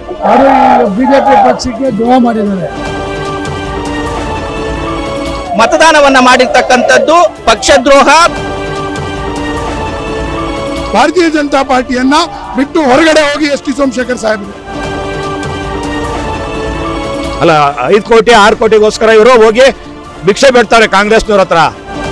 ಅವರು ಬಿಜೆಪಿ ಪಕ್ಷಕ್ಕೆ ದ್ರೋಹ ಮಾಡಿದ್ದಾರೆ. ಮತದಾನವನ್ನ ಮಾಡಿರ್ತಕ್ಕಂಥದ್ದು ಪಕ್ಷದ್ರೋಹ. ಭಾರತೀಯ ಜನತಾ ಪಾರ್ಟಿಯನ್ನ ಬಿಟ್ಟು ಹೊರಗಡೆ ಹೋಗಿ ಎಸ್.ಟಿ. ಸೋಮಶೇಖರ್ ಸಾಹೇಬರು. ಅಲ್ಲ 5 ಕೋಟಿ 6 ಕೋಟಿಗೋಸ್ಕರ ಇವರು ಹೋಗಿ ಭಿಕ್ಷೆ ಬೇಡ್ತಾರೆ ಕಾಂಗ್ರೆಸ್ನವ್ರ ಹತ್ರ.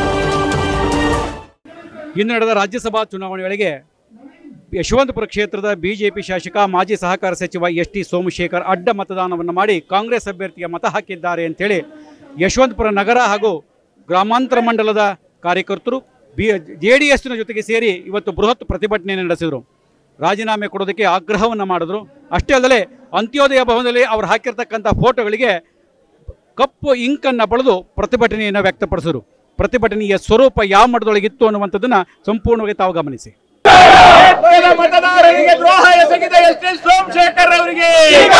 ಇನ್ನು ನಡೆದ ರಾಜ್ಯಸಭಾ ಚುನಾವಣೆ ವೇಳೆಗೆ ಯಶವಂತಪುರ ಕ್ಷೇತ್ರದ ಬಿಜೆಪಿ ಶಾಸಕ ಮಾಜಿ ಸಹಕಾರ ಸಚಿವ ಎಸ್.ಟಿ. ಸೋಮಶೇಖರ್ ಅಡ್ಡ ಮತದಾನವನ್ನು ಮಾಡಿ ಕಾಂಗ್ರೆಸ್ ಅಭ್ಯರ್ಥಿಗೆ ಮತ ಹಾಕಿದ್ದಾರೆ ಅಂತೇಳಿ ಯಶವಂತಪುರ ನಗರ ಹಾಗೂ ಗ್ರಾಮಾಂತರ ಮಂಡಲದ ಕಾರ್ಯಕರ್ತರು JDSನ ಜೊತೆಗೆ ಸೇರಿ ಇವತ್ತು ಬೃಹತ್ ಪ್ರತಿಭಟನೆಯನ್ನು ನಡೆಸಿದರು. ರಾಜೀನಾಮೆ ಕೊಡೋದಕ್ಕೆ ಆಗ್ರಹವನ್ನು ಮಾಡಿದ್ರು. ಅಷ್ಟೇ ಅಲ್ಲದೆ ಅಂತ್ಯೋದಯ ಭವನದಲ್ಲಿ ಅವರು ಹಾಕಿರ್ತಕ್ಕಂಥ ಫೋಟೋಗಳಿಗೆ ಕಪ್ಪು ಇಂಕನ್ನು ಬಳಿದು ಪ್ರತಿಭಟನೆಯನ್ನು ವ್ಯಕ್ತಪಡಿಸಿದರು. ಪ್ರತಿಭಟನೆಯ ಸ್ವರೂಪ ಯಾವ ಮಟ್ಟದೊಳಗಿತ್ತು ಅನ್ನುವಂಥದ್ದನ್ನು ಸಂಪೂರ್ಣವಾಗಿ ತಾವು ಗಮನಿಸಿ. ಮತದಾರರಿಗೆ ದ್ರೋಹ ಎಸಗಿದ ಎಸ್.ಟಿ. ಸೋಮಶೇಖರ್ ಅವರಿಗೆ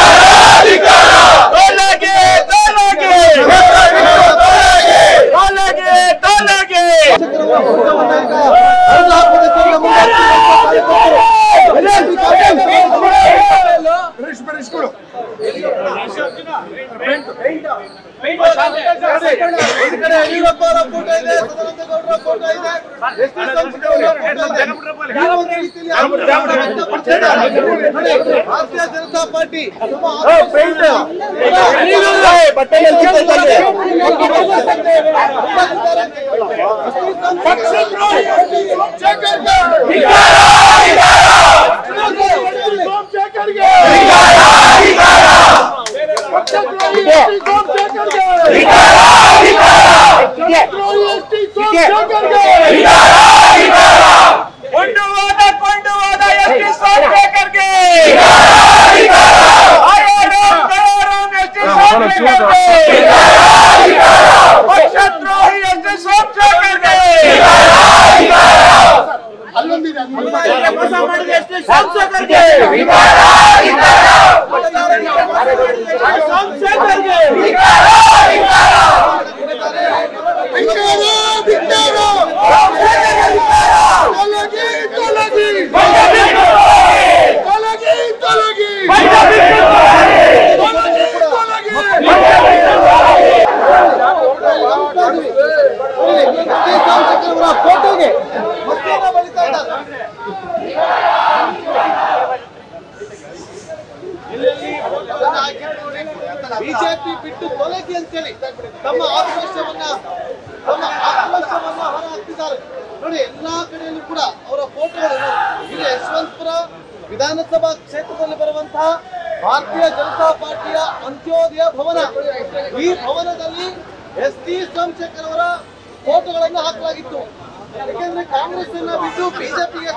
ಭಾರತೀಯ ಜನತಾ ಪಾರ್ಟಿ ಬಿಜೆಪಿ ಬಿಟ್ಟು ತೊಲಗಿ ಅಂತೇಳಿ ತಮ್ಮ ಆಕ್ರೋಶವನ್ನ ಹೊರಹಾಕ್ತಿದ್ದಾರೆ. ನೋಡಿ, ಎಲ್ಲಾ ಕಡೆಯಲ್ಲೂ ಕೂಡ ಅವರ ಫೋಟೋಗಳು. ಇದು ಯಶವಂತಪುರ ವಿಧಾನಸಭಾ ಕ್ಷೇತ್ರದಲ್ಲಿ ಬರುವಂತಹ ಭಾರತೀಯ ಜನತಾ ಪಾರ್ಟಿಯ ಅಂತ್ಯೋದಯ ಭವನ. ಈ ಭವನದಲ್ಲಿ ಎಸ್.ಟಿ. ಸೋಮಶೇಖರ್ ಅವರ ಫೋಟೋಗಳನ್ನು ಹಾಕಲಾಗಿತ್ತು. ಯಾಕೆಂದ್ರೆ ಕಾಂಗ್ರೆಸ್ ಅನ್ನ ಬಿಟ್ಟು ಬಿಜೆಪಿಗೆ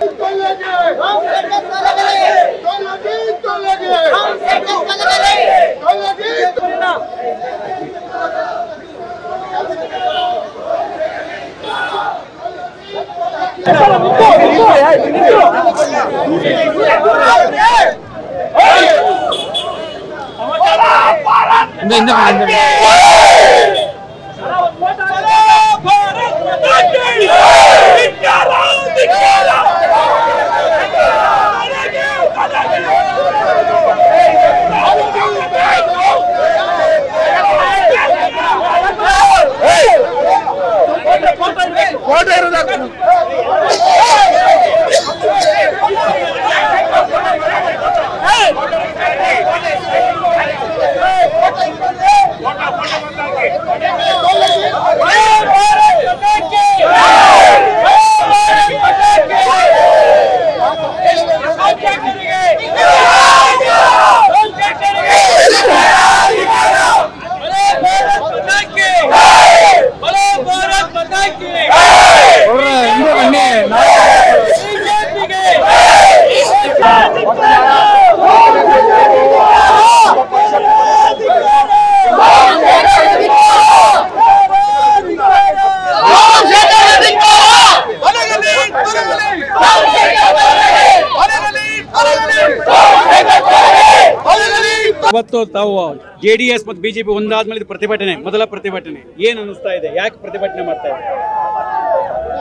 ಇವತ್ತು ತಾವು JDS ಮತ್ತು ಬಿಜೆಪಿ ಒಂದಾದ್ಮೇಲೆ ಪ್ರತಿಭಟನೆ, ಮೊದಲ ಪ್ರತಿಭಟನೆ ಏನು ಅನಿಸ್ತಾ ಇದೆ? ಯಾಕೆ ಪ್ರತಿಭಟನೆ ಮಾಡ್ತಾ ಇದೆ?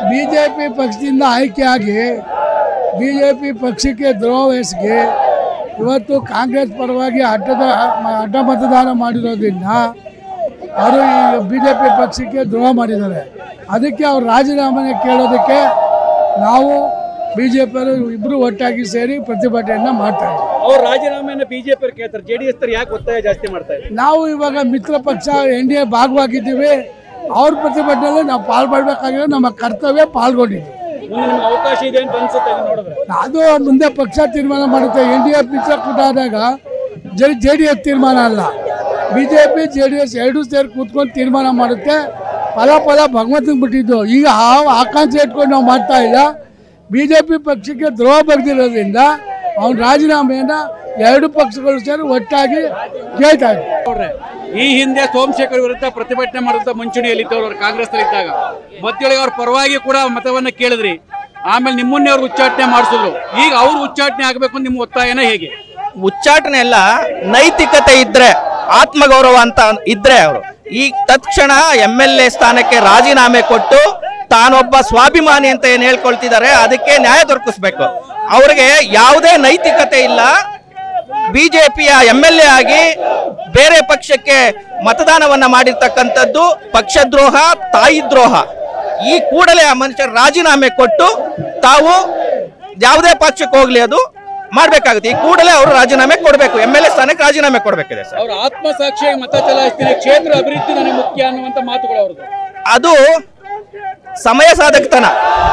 ಬಿಜೆಪಿ ಪಕ್ಷದಿಂದ ಆಯ್ಕೆಯಾಗಿ ಬಿಜೆಪಿ ಪಕ್ಷಕ್ಕೆ ದ್ರೋಹ ಎಸಗಿ ಇವತ್ತು ಕಾಂಗ್ರೆಸ್ ಪರವಾಗಿ ಅಡ್ಡ ಮತದಾನ ಮಾಡಿರೋದ್ರಿಂದ ಅವರು ಈ BJP ಪಕ್ಷಕ್ಕೆ ದ್ರೋಹ ಮಾಡಿದ್ದಾರೆ. ಅದಕ್ಕೆ ಅವ್ರು ರಾಜೀನಾಮೆ ಕೇಳೋದಕ್ಕೆ ನಾವು BJಪಿಯವರು ಇಬ್ಬರು ಒಟ್ಟಾಗಿ ಸೇರಿ ಪ್ರತಿಭಟನೆಯನ್ನು ಮಾಡ್ತಾ ಇದ್ದೀವಿ. ಅವ್ರ ರಾಜೀನಾಮೆಯನ್ನು BJP ಕೇಳ್ತಾರೆ, JDS ಯಾಕೆ ಒತ್ತಾಯ ಜಾಸ್ತಿ ಮಾಡ್ತಾ ಇದ್ದಾರೆ? ನಾವು ಇವಾಗ ಮಿತ್ರ ಪಕ್ಷ NDA ಭಾಗವಾಗಿದ್ದೀವಿ. ಅವ್ರ ಪ್ರತಿಭಟನೆಯಲ್ಲಿ ನಾವು ಪಾಲ್ಗೊಳ್ಬೇಕಾಗಿರೋ ನಮ್ಮ ಕರ್ತವ್ಯ ಪಾಲ್ಗೊಂಡಿದ್ದೀವಿ. ಅವಕಾಶ ಇದೆ ಅಂತ ಅನ್ಸುತ್ತೆ ನೋಡಿದ್ರೆ. ಅದು ಮುಂದೆ ಪಕ್ಷ ತೀರ್ಮಾನ ಮಾಡುತ್ತೆ. NDA ಮಿತ್ರಕೂಟ ಆದಾಗ JDS ತೀರ್ಮಾನ ಅಲ್ಲ, BJP JDS ಎರಡೂ ಸೇರಿ ಕೂತ್ಕೊಂಡು ತೀರ್ಮಾನ ಮಾಡುತ್ತೆ. ಫಲ ಭಗವಂತನಿಗೆ ಬಿಟ್ಟಿದ್ದು. ಈಗ ಆಕಾಂಕ್ಷೆ ಇಟ್ಕೊಂಡು ನಾವು ಮಾಡ್ತಾ ಇಲ್ಲ. BJP ಪಕ್ಷಕ್ಕೆ ದ್ರೋಹ ಬರೆದಿರೋದ್ರಿಂದ ಅವನ ರಾಜೀನಾಮೆಯನ್ನ ಎರಡು ಪಕ್ಷಗಳು ಸೇರಿ ಒಟ್ಟಾಗಿ ಕೇಳ್ತಾ ಇದ್ದಾರೆ. ಈ ಹಿಂದೆ ಸೋಮಶೇಖರ್ ವಿರುದ್ಧ ಪ್ರತಿಭಟನೆ ಮಾಡುವಂತ ಮುಂಚೂಣಿಯಲ್ಲಿದ್ದವರು ಕಾಂಗ್ರೆಸ್ ಇದ್ದಾಗ ಮಧ್ಯೊಳಗೆ ಅವ್ರ ಪರವಾಗಿ ಕೂಡ ಮತವನ್ನ ಕೇಳಿದ್ರಿ. ಆಮೇಲೆ ನಿಮ್ಮನ್ನೇ ಅವ್ರು ಉಚ್ಚಾಟನೆ ಮಾಡಿಸಿದ್ರು. ಈಗ ಅವ್ರು ಉಚ್ಚಾಟನೆ ಆಗಬೇಕು ನಿಮ್ಮ ಒತ್ತಾಯನ ಹೇಗೆ? ಉಚ್ಚಾಟನೆ ಎಲ್ಲ ನೈತಿಕತೆ ಇದ್ರೆ, ಆತ್ಮಗೌರವ ಅಂತ ಇದ್ರೆ ಅವರು ಈ ತಕ್ಷಣ MLA ಸ್ಥಾನಕ್ಕೆ ರಾಜೀನಾಮೆ ಕೊಟ್ಟು ತಾನೊಬ್ಬ ಸ್ವಾಭಿಮಾನಿ ಅಂತ ಏನ್ ಹೇಳ್ಕೊಳ್ತಿದ್ದಾರೆ ಅದಕ್ಕೆ ನ್ಯಾಯ ದೊರಕಿಸ್ಬೇಕು. ಅವ್ರಿಗೆ ಯಾವುದೇ ನೈತಿಕತೆ ಇಲ್ಲ. BJಪಿಯ MLA ಆಗಿ ಬೇರೆ ಪಕ್ಷಕ್ಕೆ ಮತದಾನವನ್ನ ಮಾಡಿರ್ತಕ್ಕಂಥದ್ದು ಪಕ್ಷದ್ರೋಹ, ತಾಯಿ ದ್ರೋಹ. ಈ ಕೂಡಲೇ ಆ ಮನುಷ್ಯರು ರಾಜೀನಾಮೆ ಕೊಟ್ಟು ತಾವು ಯಾವುದೇ ಪಕ್ಷಕ್ಕೆ ಹೋಗ್ಲಿ ಅದು ಮಾಡ್ಬೇಕಾಗುತ್ತೆ. ಈ ಕೂಡಲೇ ಅವರು ರಾಜೀನಾಮೆ ಕೊಡಬೇಕು, MLA ಸ್ಥಾನಕ್ಕೆ ರಾಜೀನಾಮೆ ಕೊಡಬೇಕಿದೆ ಸರ್. ಅವ್ರ ಆತ್ಮಸಾಕ್ಷಿಯಾಗಿ ಮತ ಚಲಾಯಿಸ್ತೀನಿ, ಕ್ಷೇತ್ರ ಅಭಿವೃದ್ಧಿ ನನಗೆ ಮುಖ್ಯ ಅನ್ನುವಂತ ಮಾತುಗಳು ಅವ್ರದ್ದು. ಅದು ಸಮಯ ಸಾಧಕತನ.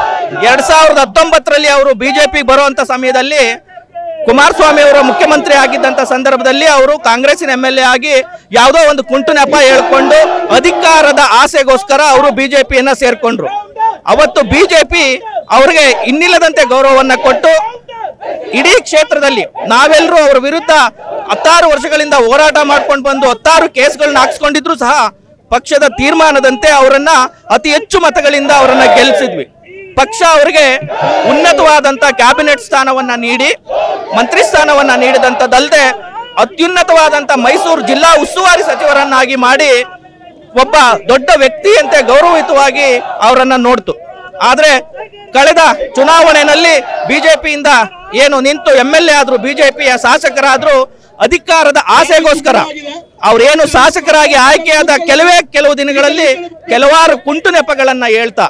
2019ರಲ್ಲಿ ಅವರು BJಪಿ ಬರುವಂತ ಸಮಯದಲ್ಲಿ ಕುಮಾರಸ್ವಾಮಿ ಅವರು ಮುಖ್ಯಮಂತ್ರಿ ಆಗಿದ್ದಂತ ಸಂದರ್ಭದಲ್ಲಿ ಅವರು ಕಾಂಗ್ರೆಸ್ಸಿನ MLA ಆಗಿ ಯಾವುದೋ ಒಂದು ಕುಂಟು ನೆಪ ಹೇಳ್ಕೊಂಡು ಅಧಿಕಾರದ ಆಸೆಗೋಸ್ಕರ ಅವರು BJಪಿಯನ್ನ ಸೇರ್ಕೊಂಡ್ರು. ಅವತ್ತು BJಪಿ ಅವ್ರಿಗೆ ಇನ್ನಿಲ್ಲದಂತೆ ಗೌರವವನ್ನ ಕೊಟ್ಟು ಇಡೀ ಕ್ಷೇತ್ರದಲ್ಲಿ ನಾವೆಲ್ಲರೂ ಅವರ ವಿರುದ್ಧ 16 ವರ್ಷಗಳಿಂದ ಹೋರಾಟ ಮಾಡ್ಕೊಂಡು ಬಂದು 16 ಕೇಸ್ಗಳನ್ನ ಹಾಕ್ಸ್ಕೊಂಡಿದ್ರು ಸಹ ಪಕ್ಷದ ತೀರ್ಮಾನದಂತೆ ಅವರನ್ನ ಅತಿ ಹೆಚ್ಚು ಮತಗಳಿಂದ ಅವರನ್ನ ಗೆಲ್ಲಿಸಿದ್ವಿ. ಪಕ್ಷ ಅವರಿಗೆ ಉನ್ನತವಾದಂತ ಕ್ಯಾಬಿನೆಟ್ ಸ್ಥಾನವನ್ನ ನೀಡಿ ಮಂತ್ರಿ ಸ್ಥಾನವನ್ನ ನೀಡಿದಂಥದ್ದಲ್ಲದೆ ಅತ್ಯುನ್ನತವಾದಂತ ಮೈಸೂರು ಜಿಲ್ಲಾ ಉಸ್ತುವಾರಿ ಸಚಿವರನ್ನಾಗಿ ಮಾಡಿ ಒಬ್ಬ ದೊಡ್ಡ ವ್ಯಕ್ತಿಯಂತೆ ಗೌರವಯುತವಾಗಿ ಅವರನ್ನ ನೋಡ್ತು. ಆದ್ರೆ ಕಳೆದ ಚುನಾವಣೆಯಲ್ಲಿ BJಪಿಯಿಂದ ಏನು ನಿಂತು MLA ಆದ್ರು, BJಪಿಯ ಶಾಸಕರಾದ್ರು, ಅಧಿಕಾರದ ಆಸೆಗೋಸ್ಕರ ಅವ್ರೇನು ಶಾಸಕರಾಗಿ ಆಯ್ಕೆಯಾದ ಕೆಲವು ದಿನಗಳಲ್ಲಿ ಕೆಲವಾರು ಕುಂಟು ನೆಪಗಳನ್ನ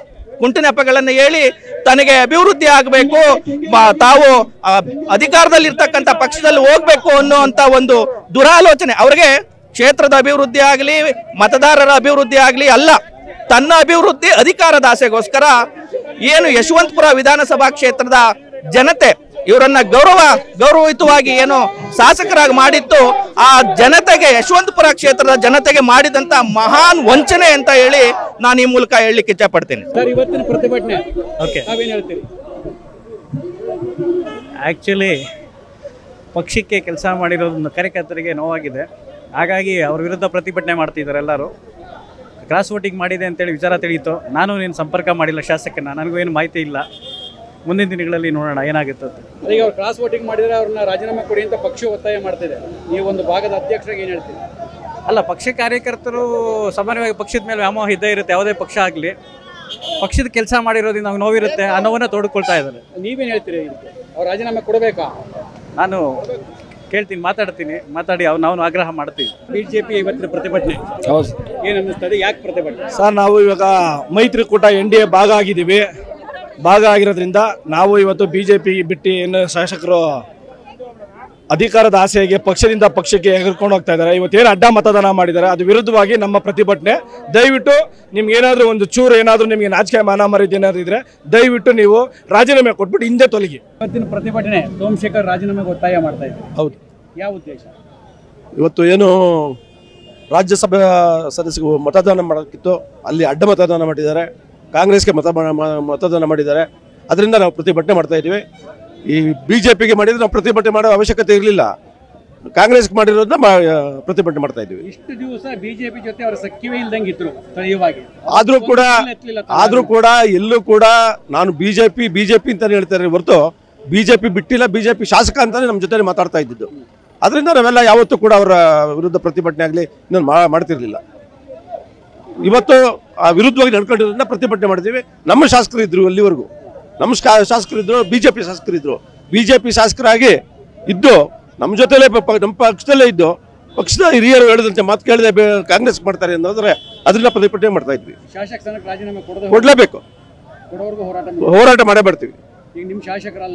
ಹೇಳಿ ತನಗೆ ಅಭಿವೃದ್ಧಿ ಆಗಬೇಕು, ತಾವು ಅಧಿಕಾರದಲ್ಲಿರ್ತಕ್ಕಂಥ ಪಕ್ಷದಲ್ಲಿ ಹೋಗ್ಬೇಕು ಅನ್ನುವಂತ ಒಂದು ದುರಾಲೋಚನೆ. ಅವ್ರಿಗೆ ಕ್ಷೇತ್ರದ ಅಭಿವೃದ್ಧಿ ಆಗಲಿ, ಮತದಾರರ ಅಭಿವೃದ್ಧಿ ಆಗಲಿ ಅಲ್ಲ, ತನ್ನ ಅಭಿವೃದ್ಧಿ ಅಧಿಕಾರದ ಆಸೆಗೋಸ್ಕರ ಏನು ಯಶವಂತಪುರ ವಿಧಾನಸಭಾ ಕ್ಷೇತ್ರದ ಜನತೆ ಇವರನ್ನ ಗೌರವಯುತವಾಗಿ ಏನು ಶಾಸಕರಾಗಿ ಮಾಡಿತ್ತು, ಆ ಜನತೆಗೆ, ಯಶವಂತಪುರ ಕ್ಷೇತ್ರದ ಜನತೆಗೆ ಮಾಡಿದಂತ ಮಹಾನ್ ವಂಚನೆ ಅಂತ ಹೇಳಿ ನಾನು ಈ ಮೂಲಕ ಹೇಳಲಿಕ್ಕೆ ಇಚ್ಛೆ ಪಡ್ತೀನಿ. ಸರ್, ಇವತ್ತಿನ ಪ್ರತಿಭಟನೆ ನಾವೇನು ಹೇಳ್ತೀರಿ? ಆ್ಯಕ್ಚುಲಿ ಪಕ್ಷಕ್ಕೆ ಕೆಲಸ ಮಾಡಿರೋದು ಕಾರ್ಯಕರ್ತರಿಗೆ ನೋವಾಗಿದೆ. ಹಾಗಾಗಿ ಅವ್ರ ವಿರುದ್ಧ ಪ್ರತಿಭಟನೆ ಮಾಡ್ತಿದ್ದಾರೆ. ಎಲ್ಲರೂ ಕ್ರಾಸ್ ವೋಟಿಂಗ್ ಮಾಡಿದೆ ಅಂತೇಳಿ ವಿಚಾರ ತಿಳಿಯಿತು. ನಾನು ನೀನು ಸಂಪರ್ಕ ಮಾಡಿಲ್ಲ ಶಾಸಕನ, ನನಗೂ ಏನು ಮಾಹಿತಿ ಇಲ್ಲ. ಮುಂದಿನ ದಿನಗಳಲ್ಲಿ ನೋಡೋಣ ಏನಾಗುತ್ತೆ. ಈಗ ಅವ್ರು ಕ್ರಾಸ್ ವೋಟಿಂಗ್ ಮಾಡಿದರೆ ಅವ್ರನ್ನ ರಾಜೀನಾಮೆ ಕೊಡಿ ಅಂತ ಪಕ್ಷ ಒತ್ತಾಯ ಮಾಡ್ತಿದೆ. ನೀವು ಒಂದು ಭಾಗದ ಅಧ್ಯಕ್ಷರಾಗಿ ಏನು ಹೇಳ್ತೀರಿ? ಅಲ್ಲ, ಪಕ್ಷ ಕಾರ್ಯಕರ್ತರು ಸಾಮಾನ್ಯವಾಗಿ ಪಕ್ಷದ ಮೇಲೆ ವ್ಯಾಮೋಹ ಇದ್ದೇ ಇರುತ್ತೆ. ಯಾವುದೇ ಪಕ್ಷ ಆಗಲಿ ಪಕ್ಷದ ಕೆಲಸ ಮಾಡಿರೋದ್ರಿಂದ ನಾವು ನೋವಿರುತ್ತೆ, ಆ ನೋವನ್ನು ತೋಡ್ಕೊಳ್ತಾ ಇದ್ದಾರೆ. ನೀವೇನು ಹೇಳ್ತೀರಿ? ಅವ್ರು ರಾಜೀನಾಮೆ ಕೊಡಬೇಕಾ? ನಾನು ಕೇಳ್ತೀನಿ, ಮಾತಾಡಿ ನಾವು ಆಗ್ರಹ ಮಾಡ್ತೀವಿ. BJಪಿ ಇವತ್ತಿನ ಪ್ರತಿಭಟನೆ ಏನು ಅನ್ನಿಸ್ತದೆ? ಯಾಕೆ ಪ್ರತಿಭಟನೆ? ಸರ್, ನಾವು ಇವಾಗ ಮೈತ್ರಿಕೂಟ NDA ಭಾಗ ಆಗಿರೋದ್ರಿಂದ ನಾವು ಇವತ್ತು BJಪಿ ಬಿಟ್ಟು ಏನು ಶಾಸಕರು ಅಧಿಕಾರದ ಆಸೆಗೆ ಪಕ್ಷದಿಂದ ಪಕ್ಷಕ್ಕೆ ಎಗರ್ಕೊಂಡು ಹೋಗ್ತಾ ಇದ್ದಾರೆ. ಇವತ್ತೇನು ಅಡ್ಡ ಮತದಾನ ಮಾಡಿದ್ದಾರೆ ಅದು ವಿರುದ್ಧವಾಗಿ ನಮ್ಮ ಪ್ರತಿಭಟನೆ. ದಯವಿಟ್ಟು ನಿಮ್ಗೆ ಏನಾದರೂ ಒಂದು ಚೂರು ಏನಾದರೂ ನಿಮಗೆ ನಾಚಿಕೆ ಮಾನ ಮರ್ಯಾದೆ ಏನಾದರೂ ಇದ್ರೆ ದಯವಿಟ್ಟು ನೀವು ರಾಜೀನಾಮೆ ಕೊಟ್ಬಿಟ್ಟು ಹಿಂದೆ ತೊಲಗಿ. ಇವತ್ತಿನ ಪ್ರತಿಭಟನೆ ಸೋಮಶೇಖರ್ ರಾಜೀನಾಮೆಗೆ ಒತ್ತಾಯ ಮಾಡ್ತಾ ಇದ್ದಾರೆ. ಹೌದು. ಯಾವ ಉದ್ದೇಶ? ಇವತ್ತು ಏನು ರಾಜ್ಯಸಭಾ ಸದಸ್ಯರು ಮತದಾನ ಮಾಡೋಕ್ಕಿತ್ತು, ಅಲ್ಲಿ ಅಡ್ಡ ಮತದಾನ ಮಾಡಿದ್ದಾರೆ. ಕಾಂಗ್ರೆಸ್ಗೆ ಮತದಾನ ಮಾಡಿದ್ದಾರೆ. ಅದರಿಂದ ನಾವು ಪ್ರತಿಭಟನೆ ಮಾಡ್ತಾ ಇದ್ದೀವಿ. ಈ BJಪಿಗೆ ಮಾಡಿದ್ರೆ ನಾವು ಪ್ರತಿಭಟನೆ ಮಾಡೋ ಅವಶ್ಯಕತೆ ಇರಲಿಲ್ಲ. ಕಾಂಗ್ರೆಸ್ಗೆ ಮಾಡಿರೋದನ್ನ ಪ್ರತಿಭಟನೆ ಮಾಡ್ತಾ ಇದ್ದೀವಿ. ಇಷ್ಟು ದಿವಸ BJಪಿ ಜೊತೆ ಅವರ ಸಖ್ಯವೇ ಇಲ್ದಂಗಿದ್ರು ಸ್ಥಳೀಯವಾಗಿ. ಆದ್ರೂ ಕೂಡ ಎಲ್ಲೂ ಕೂಡ ನಾನು ಬಿಜೆಪಿ ಅಂತಾನೆ ಹೇಳ್ತಾರೆ ಹೊರತು BJಪಿ ಬಿಟ್ಟಿಲ್ಲ, BJಪಿ ಶಾಸಕ ಅಂತಾನೆ ನಮ್ಮ ಜೊತೆ ಮಾತಾಡ್ತಾ ಇದ್ದಿದ್ದು. ಅದರಿಂದ ನಾವೆಲ್ಲ ಯಾವತ್ತೂ ಕೂಡ ಅವರ ವಿರುದ್ಧ ಪ್ರತಿಭಟನೆ ಆಗಲಿ ಇನ್ನೊಂದು ಮಾಡ್ತಿರ್ಲಿಲ್ಲ. ಇವತ್ತು ಆ ವಿರುದ್ಧವಾಗಿ ನಡ್ಕೊಂಡಿರೋದನ್ನ ಪ್ರತಿಭಟನೆ ಮಾಡಿದ್ದೀವಿ. ನಮ್ಮ ಶಾಸಕರಿದ್ರು, ಅಲ್ಲಿವರೆಗೂ ನಮ್ಮ ಶಾಸಕರಿದ್ರು, BJಪಿ ಶಾಸಕರಿದ್ರು. BJಪಿ ಶಾಸಕರಾಗಿ ಇದ್ದು ನಮ್ಮ ಜೊತೆಲೇ ನಮ್ಮ ಪಕ್ಷದಲ್ಲೇ ಇದ್ದು ಪಕ್ಷದ ಹಿರಿಯರು ಹೇಳಿದಂತೆ ಮಾತು ಕೇಳದೆ ಕಾಂಗ್ರೆಸ್ ಮಾಡ್ತಾರೆ ಅನ್ನೋದ್ರೆ ಅದನ್ನ ಪ್ರತಿಭಟನೆ ಮಾಡ್ತಾ ಇದ್ವಿ. ಶಾಸಕ ಸ್ಥಾನಕ್ಕೆ ರಾಜೀನಾಮೆ ಕೊಡ್ಲೇಬೇಕು, ಕೊಡೋವರೆಗೂ ಹೋರಾಟ ಮಾಡೇ ಬರ್ತೀವಿ. ಈಗ ನಿಮ್ಮ ಶಾಸಕರಲ್ಲ,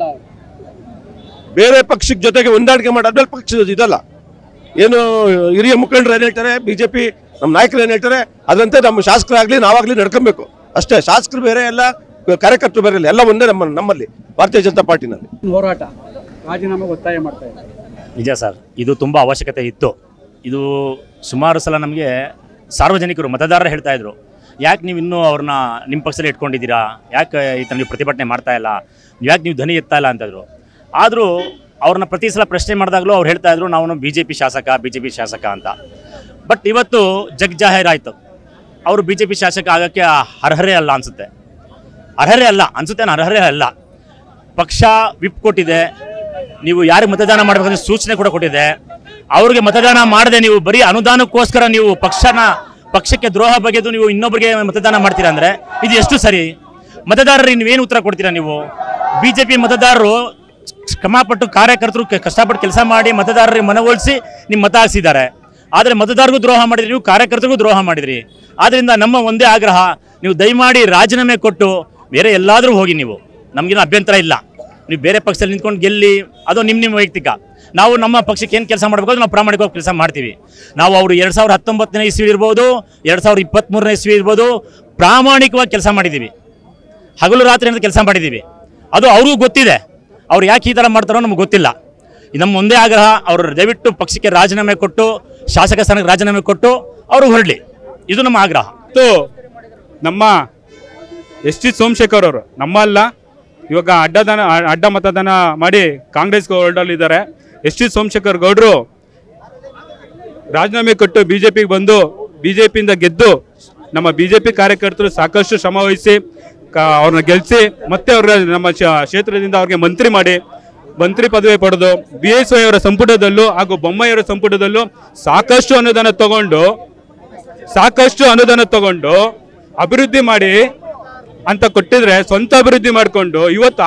ಬೇರೆ ಪಕ್ಷದ ಜೊತೆಗೆ ಹೊಂದಾಣಿಕೆ ಮಾಡೋದ್ರಲ್ಲಿ ಪಕ್ಷದ ಇದಲ್ಲ. ಏನು ಹಿರಿಯ ಮುಖಂಡರು ಏನು ಹೇಳ್ತಾರೆ, ಬಿಜೆಪಿ ನಮ್ಮ ನಾಯಕರು ಏನು ಹೇಳ್ತಾರೆ ಅದಂತೆ ನಮ್ಮ ಶಾಸಕರಾಗ್ಲಿ ನಾವಾಗ್ಲಿ ನಡ್ಕೊಬೇಕು ಅಷ್ಟೇ. ಶಾಸಕರು ಬೇರೆ ಎಲ್ಲ, ಕಾರ್ಯಕರ್ತರು ಬೇರೆ ಇಲ್ಲ, ಎಲ್ಲ ಒಂದೇ ನಮ್ಮಲ್ಲಿ ಭಾರತೀಯ ಜನತಾ ಪಾರ್ಟಿನಲ್ಲಿ. ಹೋರಾಟ ರಾಜೀನಾಮೆ ಒತ್ತಾಯ ಮಾಡ್ತಾ ಇದ್ದಾರೆ. ನಿಜ ಸರ್, ಇದು ತುಂಬ ಅವಶ್ಯಕತೆ ಇತ್ತು. ಇದು ಸುಮಾರು ಸಲ ನಮಗೆ ಸಾರ್ವಜನಿಕರು ಮತದಾರರು ಹೇಳ್ತಾ ಇದ್ರು, ಯಾಕೆ ನೀವು ಇನ್ನೂ ಅವ್ರನ್ನ ನಿಮ್ಮ ಪಕ್ಷದಲ್ಲಿ ಇಟ್ಕೊಂಡಿದ್ದೀರಾ, ಯಾಕೆ ಈ ಥರ ನೀವು ಪ್ರತಿಭಟನೆ ಮಾಡ್ತಾ ಇಲ್ಲ, ಯಾಕೆ ನೀವು ಧ್ವನಿ ಎತ್ತಾ ಇಲ್ಲ ಅಂತಂದರು. ಆದರೂ ಅವ್ರನ್ನ ಪ್ರತಿ ಸಲ ಪ್ರಶ್ನೆ ಮಾಡಿದಾಗಲೂ ಅವ್ರು ಹೇಳ್ತಾ ಇದ್ರು ನಾವು ಬಿ ಜೆ ಪಿ ಶಾಸಕ ಅಂತ. ಬಟ್ ಇವತ್ತು ಜಗಜಾಹೀರಾಯಿತು, ಅವರು ಬಿ ಜೆ ಪಿ ಶಾಸಕ ಆಗೋಕ್ಕೆ ಅರ್ಹರೇ ಅಲ್ಲ ಅನಿಸುತ್ತೆ. ಅರ್ಹರೇ ಅಲ್ಲ. ಪಕ್ಷ ವಿಪ್ ಕೊಟ್ಟಿದೆ, ನೀವು ಯಾರಿಗೆ ಮತದಾನ ಮಾಡಬೇಕಂದ್ರೆ ಸೂಚನೆ ಕೂಡ ಕೊಟ್ಟಿದೆ. ಅವ್ರಿಗೆ ಮತದಾನ ಮಾಡದೆ ನೀವು ಬರೀ ಅನುದಾನಕ್ಕೋಸ್ಕರ ನೀವು ಪಕ್ಷಕ್ಕೆ ದ್ರೋಹ ಬಗೆದು ನೀವು ಇನ್ನೊಬ್ಬರಿಗೆ ಮತದಾನ ಮಾಡ್ತೀರಾ ಅಂದರೆ ಇದು ಎಷ್ಟು ಸರಿ? ಮತದಾರರಿಗೆ ನೀವೇನು ಉತ್ತರ ಕೊಡ್ತೀರಾ? ನೀವು ಬಿಜೆಪಿ ಮತದಾರರು ಶ್ರಮಪಟ್ಟು ಕಾರ್ಯಕರ್ತರು ಕಷ್ಟಪಟ್ಟು ಕೆಲಸ ಮಾಡಿ ಮತದಾರರಿಗೆ ಮನವೊಲಿಸಿ ನಿಮ್ಮ ಮತ ಹಾಕ್ಸಿದ್ದಾರೆ. ಆದರೆ ಮತದಾರರಿಗೂ ದ್ರೋಹ ಮಾಡಿದ್ರಿ, ನೀವು ಕಾರ್ಯಕರ್ತರಿಗೂ ದ್ರೋಹ ಮಾಡಿದ್ರಿ. ಆದ್ದರಿಂದ ನಮ್ಮ ಒಂದೇ ಆಗ್ರಹ, ನೀವು ದಯಮಾಡಿ ರಾಜೀನಾಮೆ ಕೊಟ್ಟು ಬೇರೆ ಎಲ್ಲಾದರೂ ಹೋಗಿ, ನೀವು ನಮಗೇನು ಅಭ್ಯಂತರ ಇಲ್ಲ. ನೀವು ಬೇರೆ ಪಕ್ಷದಲ್ಲಿ ನಿಂತ್ಕೊಂಡು ಗೆಲ್ಲಿ, ಅದು ನಿಮ್ಮ ವೈಯಕ್ತಿಕ. ನಾವು ನಮ್ಮ ಪಕ್ಷಕ್ಕೆ ಏನು ಕೆಲಸ ಮಾಡಬೇಕು ನಾವು ಪ್ರಾಮಾಣಿಕವಾಗಿ ಕೆಲಸ ಮಾಡ್ತೀವಿ. ನಾವು ಅವರು 2019ನೇ ಇಸ್ವಿ ಇರ್ಬೋದು, 2023ನೇ ಇಸ್ವಿ ಇರ್ಬೋದು, ಪ್ರಾಮಾಣಿಕವಾಗಿ ಕೆಲಸ ಮಾಡಿದ್ದೀವಿ. ಹಗಲು ರಾತ್ರಿ ಅಂತ ಕೆಲಸ ಮಾಡಿದ್ದೀವಿ. ಅದು ಅವ್ರಿಗೂ ಗೊತ್ತಿದೆ. ಅವ್ರು ಯಾಕೆ ಈ ಥರ ಮಾಡ್ತಾರೋ ನಮ್ಗೆ ಗೊತ್ತಿಲ್ಲ. ನಮ್ಮ ಒಂದೇ ಆಗ್ರಹ, ಅವರು ದಯವಿಟ್ಟು ಪಕ್ಷಕ್ಕೆ ರಾಜೀನಾಮೆ ಕೊಟ್ಟು, ಶಾಸಕ ಸ್ಥಾನಕ್ಕೆ ರಾಜೀನಾಮೆ ಕೊಟ್ಟು ಅವರು ಹೊರಡಲಿ, ಇದು ನಮ್ಮ ಆಗ್ರಹ. ನಮ್ಮ ಎಸ್ ಟಿ ಸೋಮಶೇಖರ್ ಅವರು ನಮ್ಮಲ್ಲ, ಇವಾಗ ಅಡ್ಡ ಮತದಾನ ಮಾಡಿ ಕಾಂಗ್ರೆಸ್ಗೆ ಹೊರಡಲಿದ್ದಾರೆ. ಎಸ್ ಟಿ ಸೋಮಶೇಖರ್ ಗೌಡರು ರಾಜೀನಾಮೆ ಕೊಟ್ಟು ಬಿಜೆಪಿಗೆ ಬಂದು ಬಿಜೆಪಿಯಿಂದ ಗೆದ್ದು ನಮ್ಮ ಬಿಜೆಪಿ ಕಾರ್ಯಕರ್ತರು ಸಾಕಷ್ಟು ಶ್ರಮ ವಹಿಸಿ ಅವ್ರನ್ನ ಗೆಲ್ಲಿಸಿ ಮತ್ತೆ ಅವ್ರ ನಮ್ಮ ಕ್ಷೇತ್ರದಿಂದ ಅವ್ರಿಗೆ ಮಂತ್ರಿ ಪದವಿ ಪಡೆದು BSY ಅವರ ಸಂಪುಟದಲ್ಲೂ ಹಾಗೂ ಬೊಮ್ಮಾಯಿಯವರ ಸಂಪುಟದಲ್ಲೂ ಸಾಕಷ್ಟು ಅನುದಾನ ತಗೊಂಡು ಅಭಿವೃದ್ಧಿ ಮಾಡಿ ಅಂತ ಕೊಟ್ಟಿದ್ರೆ, ಸ್ವಂತ ಅಭಿವೃದ್ಧಿ ಮಾಡಿಕೊಂಡು ಇವತ್ತು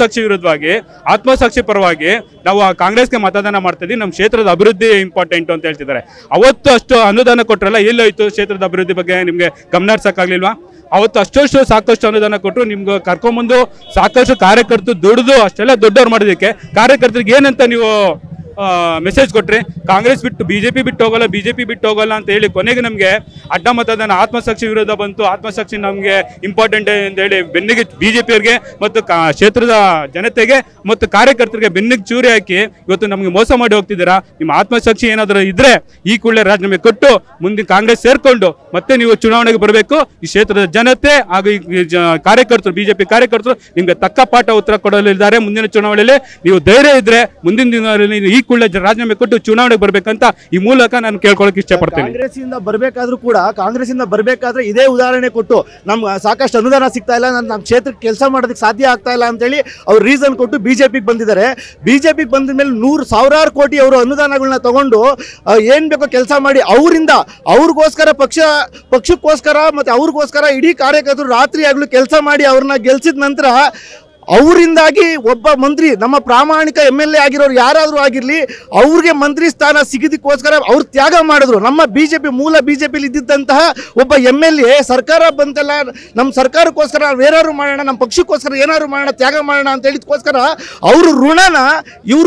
ಆತ್ಮಸಾಕ್ಷಿ ಪರವಾಗಿ ನಾವು ಕಾಂಗ್ರೆಸ್ಗೆ ಮತದಾನ ಮಾಡ್ತಾ ಇದ್ದೀವಿ. ನಮ್ಮ ಕ್ಷೇತ್ರದ ಅಭಿವೃದ್ಧಿ ಇಂಪಾರ್ಟೆಂಟ್ ಅಂತ ಹೇಳ್ತಿದ್ದಾರೆ. ಅವತ್ತು ಅಷ್ಟು ಅನುದಾನ ಕೊಟ್ಟರಲ್ಲ, ಎಲ್ಲೋಯ್ತು ಕ್ಷೇತ್ರದ ಅಭಿವೃದ್ಧಿ ಬಗ್ಗೆ ನಿಮಗೆ ಗಮನ ಹರಿಸಕ್ಕಾಗ್ಲಿಲ್ವಾ? ಅವತ್ತು ಸಾಕಷ್ಟು ಅನುದಾನ ಕೊಟ್ಟರು, ನಿಮ್ಗೆ ಕರ್ಕೊಂಬಂದು ಸಾಕಷ್ಟು ಕಾರ್ಯಕರ್ತರು ದುಡಿದು ಅಷ್ಟೆಲ್ಲ ದೊಡ್ಡವ್ರು ಮಾಡೋದಕ್ಕೆ ಕಾರ್ಯಕರ್ತರಿಗೆ ಏನಂತ ನೀವು ಮೆಸೇಜ್ ಕೊಟ್ರಿ? ಕಾಂಗ್ರೆಸ್ ಬಿಟ್ಟು ಬಿಜೆಪಿ ಬಿಟ್ಟು ಹೋಗಲ್ಲ ಅಂತ ಹೇಳಿ ಕೊನೆಗೆ ನಮಗೆ ಅಡ್ಡ ಮತದಾನ ಆತ್ಮಸಾಕ್ಷಿ ವಿರೋಧ ಬಂತು. ಆತ್ಮಸಾಕ್ಷಿ ನಮಗೆ ಇಂಪಾರ್ಟೆಂಟ್ ಅಂತ ಹೇಳಿ ಬೆನ್ನಿಗೆ ಬಿಜೆಪಿಯವರಿಗೆ ಮತ್ತು ಕ್ಷೇತ್ರದ ಜನತೆಗೆ ಮತ್ತು ಕಾರ್ಯಕರ್ತರಿಗೆ ಬೆನ್ನಿಗೆ ಚೂರಿ ಹಾಕಿ ಇವತ್ತು ನಮಗೆ ಮೋಸ ಮಾಡಿ ಹೋಗ್ತಿದ್ದೀರಾ. ನಿಮ್ಮ ಆತ್ಮಸಾಕ್ಷಿ ಏನಾದರೂ ಇದ್ರೆ ಈ ಕೂಡಲೇ ರಾಜೀನಾಮೆ ಕೊಟ್ಟು ಮುಂದೆ ಕಾಂಗ್ರೆಸ್ ಸೇರ್ಕೊಂಡು ಮತ್ತೆ ನೀವು ಚುನಾವಣೆಗೆ ಬರಬೇಕು. ಈ ಕ್ಷೇತ್ರದ ಜನತೆ ಹಾಗೂ ಕಾರ್ಯಕರ್ತರು, ಬಿಜೆಪಿ ಕಾರ್ಯಕರ್ತರು ನಿಮ್ಗೆ ತಕ್ಕ ಪಾಠ ಉತ್ತರ ಕೊಡಲಿದ್ದಾರೆ. ಮುಂದಿನ ಚುನಾವಣೆಯಲ್ಲಿ ನೀವು ಧೈರ್ಯ ಇದ್ರೆ ಮುಂದಿನ ದಿನಗಳಲ್ಲಿ ಈ ಕೂಡಲೇ ರಾಜೀನಾಮೆ ಕೊಟ್ಟು ಚುನಾವಣೆಗೆ ಬರ್ಬೇಕಂತ ಈ ಮೂಲಕ ನಾನು ಕೇಳ್ಕೊಳ್ಳೋಕೆ ಇಷ್ಟಪಡ್ತೀನಿ. ಕಾಂಗ್ರೆಸ್ಸಿಂದ ಬರಬೇಕಾದ್ರೆ ಇದೇ ಉದಾಹರಣೆ ಕೊಟ್ಟು ನಮ್ಗೆ ಸಾಕಷ್ಟು ಅನುದಾನ ಸಿಗ್ತಾ ಇಲ್ಲ, ನಮ್ಮ ಕ್ಷೇತ್ರಕ್ಕೆ ಕೆಲಸ ಮಾಡೋದಕ್ಕೆ ಸಾಧ್ಯ ಆಗ್ತಾ ಇಲ್ಲ ಅಂತೇಳಿ ಅವ್ರು ರೀಸನ್ ಕೊಟ್ಟು ಬಿಜೆಪಿಗೆ ಬಂದಿದ್ದಾರೆ. ಬಿಜೆಪಿಗೆ ಬಂದ ಮೇಲೆ ಸಾವಿರಾರು ಕೋಟಿ ಅವರು ಅನುದಾನಗಳನ್ನ ತಗೊಂಡು ಏನ್ ಬೇಕೋ ಕೆಲಸ ಮಾಡಿ ಅವ್ರಿಗೋಸ್ಕರ ಪಕ್ಷಕ್ಕೋಸ್ಕರ ಮತ್ತೆ ಅವ್ರಿಗೋಸ್ಕರ ಇಡೀ ಕಾರ್ಯಕರ್ತರು ರಾತ್ರಿ ಆಗ್ಲೂ ಕೆಲಸ ಮಾಡಿ ಅವ್ರನ್ನ ಗೆಲ್ಸಿದ ನಂತರ ಅವರಿಂದಾಗಿ ಒಬ್ಬ ಮಂತ್ರಿ, ನಮ್ಮ ಪ್ರಾಮಾಣಿಕ MLA ಆಗಿರೋರು ಯಾರಾದರೂ ಆಗಿರಲಿ, ಅವ್ರಿಗೆ ಮಂತ್ರಿ ಸ್ಥಾನ ಸಿಗೋದಕ್ಕೋಸ್ಕರ ಅವ್ರು ತ್ಯಾಗ ಮಾಡಿದ್ರು. ನಮ್ಮ ಮೂಲ ಬಿಜೆಪಿಲಿ ಇದ್ದಿದ್ದಂತಹ ಒಬ್ಬ MLA ಸರ್ಕಾರ ಬಂತಲ್ಲ, ನಮ್ಮ ಸರ್ಕಾರಕ್ಕೋಸ್ಕರ ನಾವು ಏನಾದ್ರು ಮಾಡೋಣ, ನಮ್ಮ ಪಕ್ಷಕ್ಕೋಸ್ಕರ ಏನಾದ್ರು ಮಾಡೋಣ, ತ್ಯಾಗ ಮಾಡೋಣ ಅಂತ ಹೇಳಿದಕ್ಕೋಸ್ಕರ ಅವ್ರ ಋಣನ ಇವ್ರು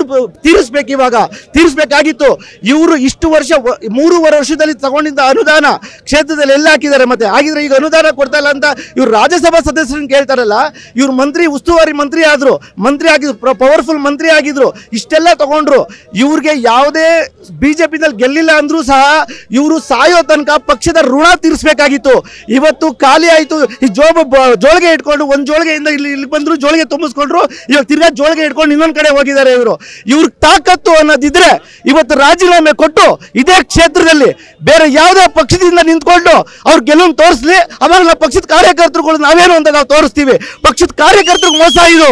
ತೀರಿಸ್ಬೇಕಾಗಿತ್ತು. ಇವರು ಇಷ್ಟು ವರ್ಷ 3.5 ವರ್ಷದಲ್ಲಿ ತಗೊಂಡಿದ್ದ ಅನುದಾನ ಕ್ಷೇತ್ರದಲ್ಲಿ ಎಲ್ಲ ಹಾಕಿದ್ದಾರೆ. ಮತ್ತೆ ಆಗಿದ್ರೆ ಈಗ ಅನುದಾನ ಕೊಡ್ತಾ ಇಲ್ಲ ಅಂತ ಇವ್ರು ರಾಜ್ಯಸಭಾ ಸದಸ್ಯರನ್ನ ಕೇಳ್ತಾರಲ್ಲ. ಇವ್ರು ಉಸ್ತುವಾರಿ ಮಂತ್ರಿ ಆಗಿದ್ರು, ಪವರ್ಫುಲ್ ಮಂತ್ರಿ ಆಗಿದ್ರು, ಇಷ್ಟೆಲ್ಲ ತಗೊಂಡ್ರು. ಇವ್ರಿಗೆ ಯಾವುದೇ ಬಿಜೆಪಿನಲ್ಲಿ ಗೆಲ್ಲಿಲ್ಲ ಅಂದ್ರೂ ಸಹ ಇವರು ಸಾಯೋ ತನಕ ಪಕ್ಷದ ಋಣ ತೀರಿಸಬೇಕಾಗಿತ್ತು. ಇವತ್ತು ಖಾಲಿ ಆಯ್ತು. ಈ ಜೋಳಿಗೆ ಇಟ್ಕೊಂಡು ಒಂದ್ ಜೋಳಿಗೆಯಿಂದ ಇಲ್ಲಿ ಬಂದ್ರು, ಜೋಳಿಗೆ ತುಂಬಿಸ್ಕೊಂಡ್ರು, ಇವಾಗ ತಿರ್ಗಾ ಜೋಳಿಗೆ ಇಟ್ಕೊಂಡು ಇನ್ನೊಂದ್ ಕಡೆ ಹೋಗಿದ್ದಾರೆ. ಇವ್ರ ತಾಕತ್ತು ಅನ್ನೋದಿದ್ರೆ ಇವತ್ತು ರಾಜೀನಾಮೆ ಕೊಟ್ಟು ಇದೇ ಕ್ಷೇತ್ರದಲ್ಲಿ ಬೇರೆ ಯಾವುದೇ ಪಕ್ಷದಿಂದ ನಿಂತ್ಕೊಂಡು ಅವ್ರ ಗೆಲುವು ತೋರಿಸ್ಲಿ. ಆವಾಗ ನಾವು ಪಕ್ಷದ ಕಾರ್ಯಕರ್ತರುಗಳು ನಾವೇನು ಅಂತ ನಾವು ತೋರಿಸ್ತೀವಿ. ಪಕ್ಷದ ಕಾರ್ಯಕರ್ತರಿಗೆ ಮೋಸ ಇದು.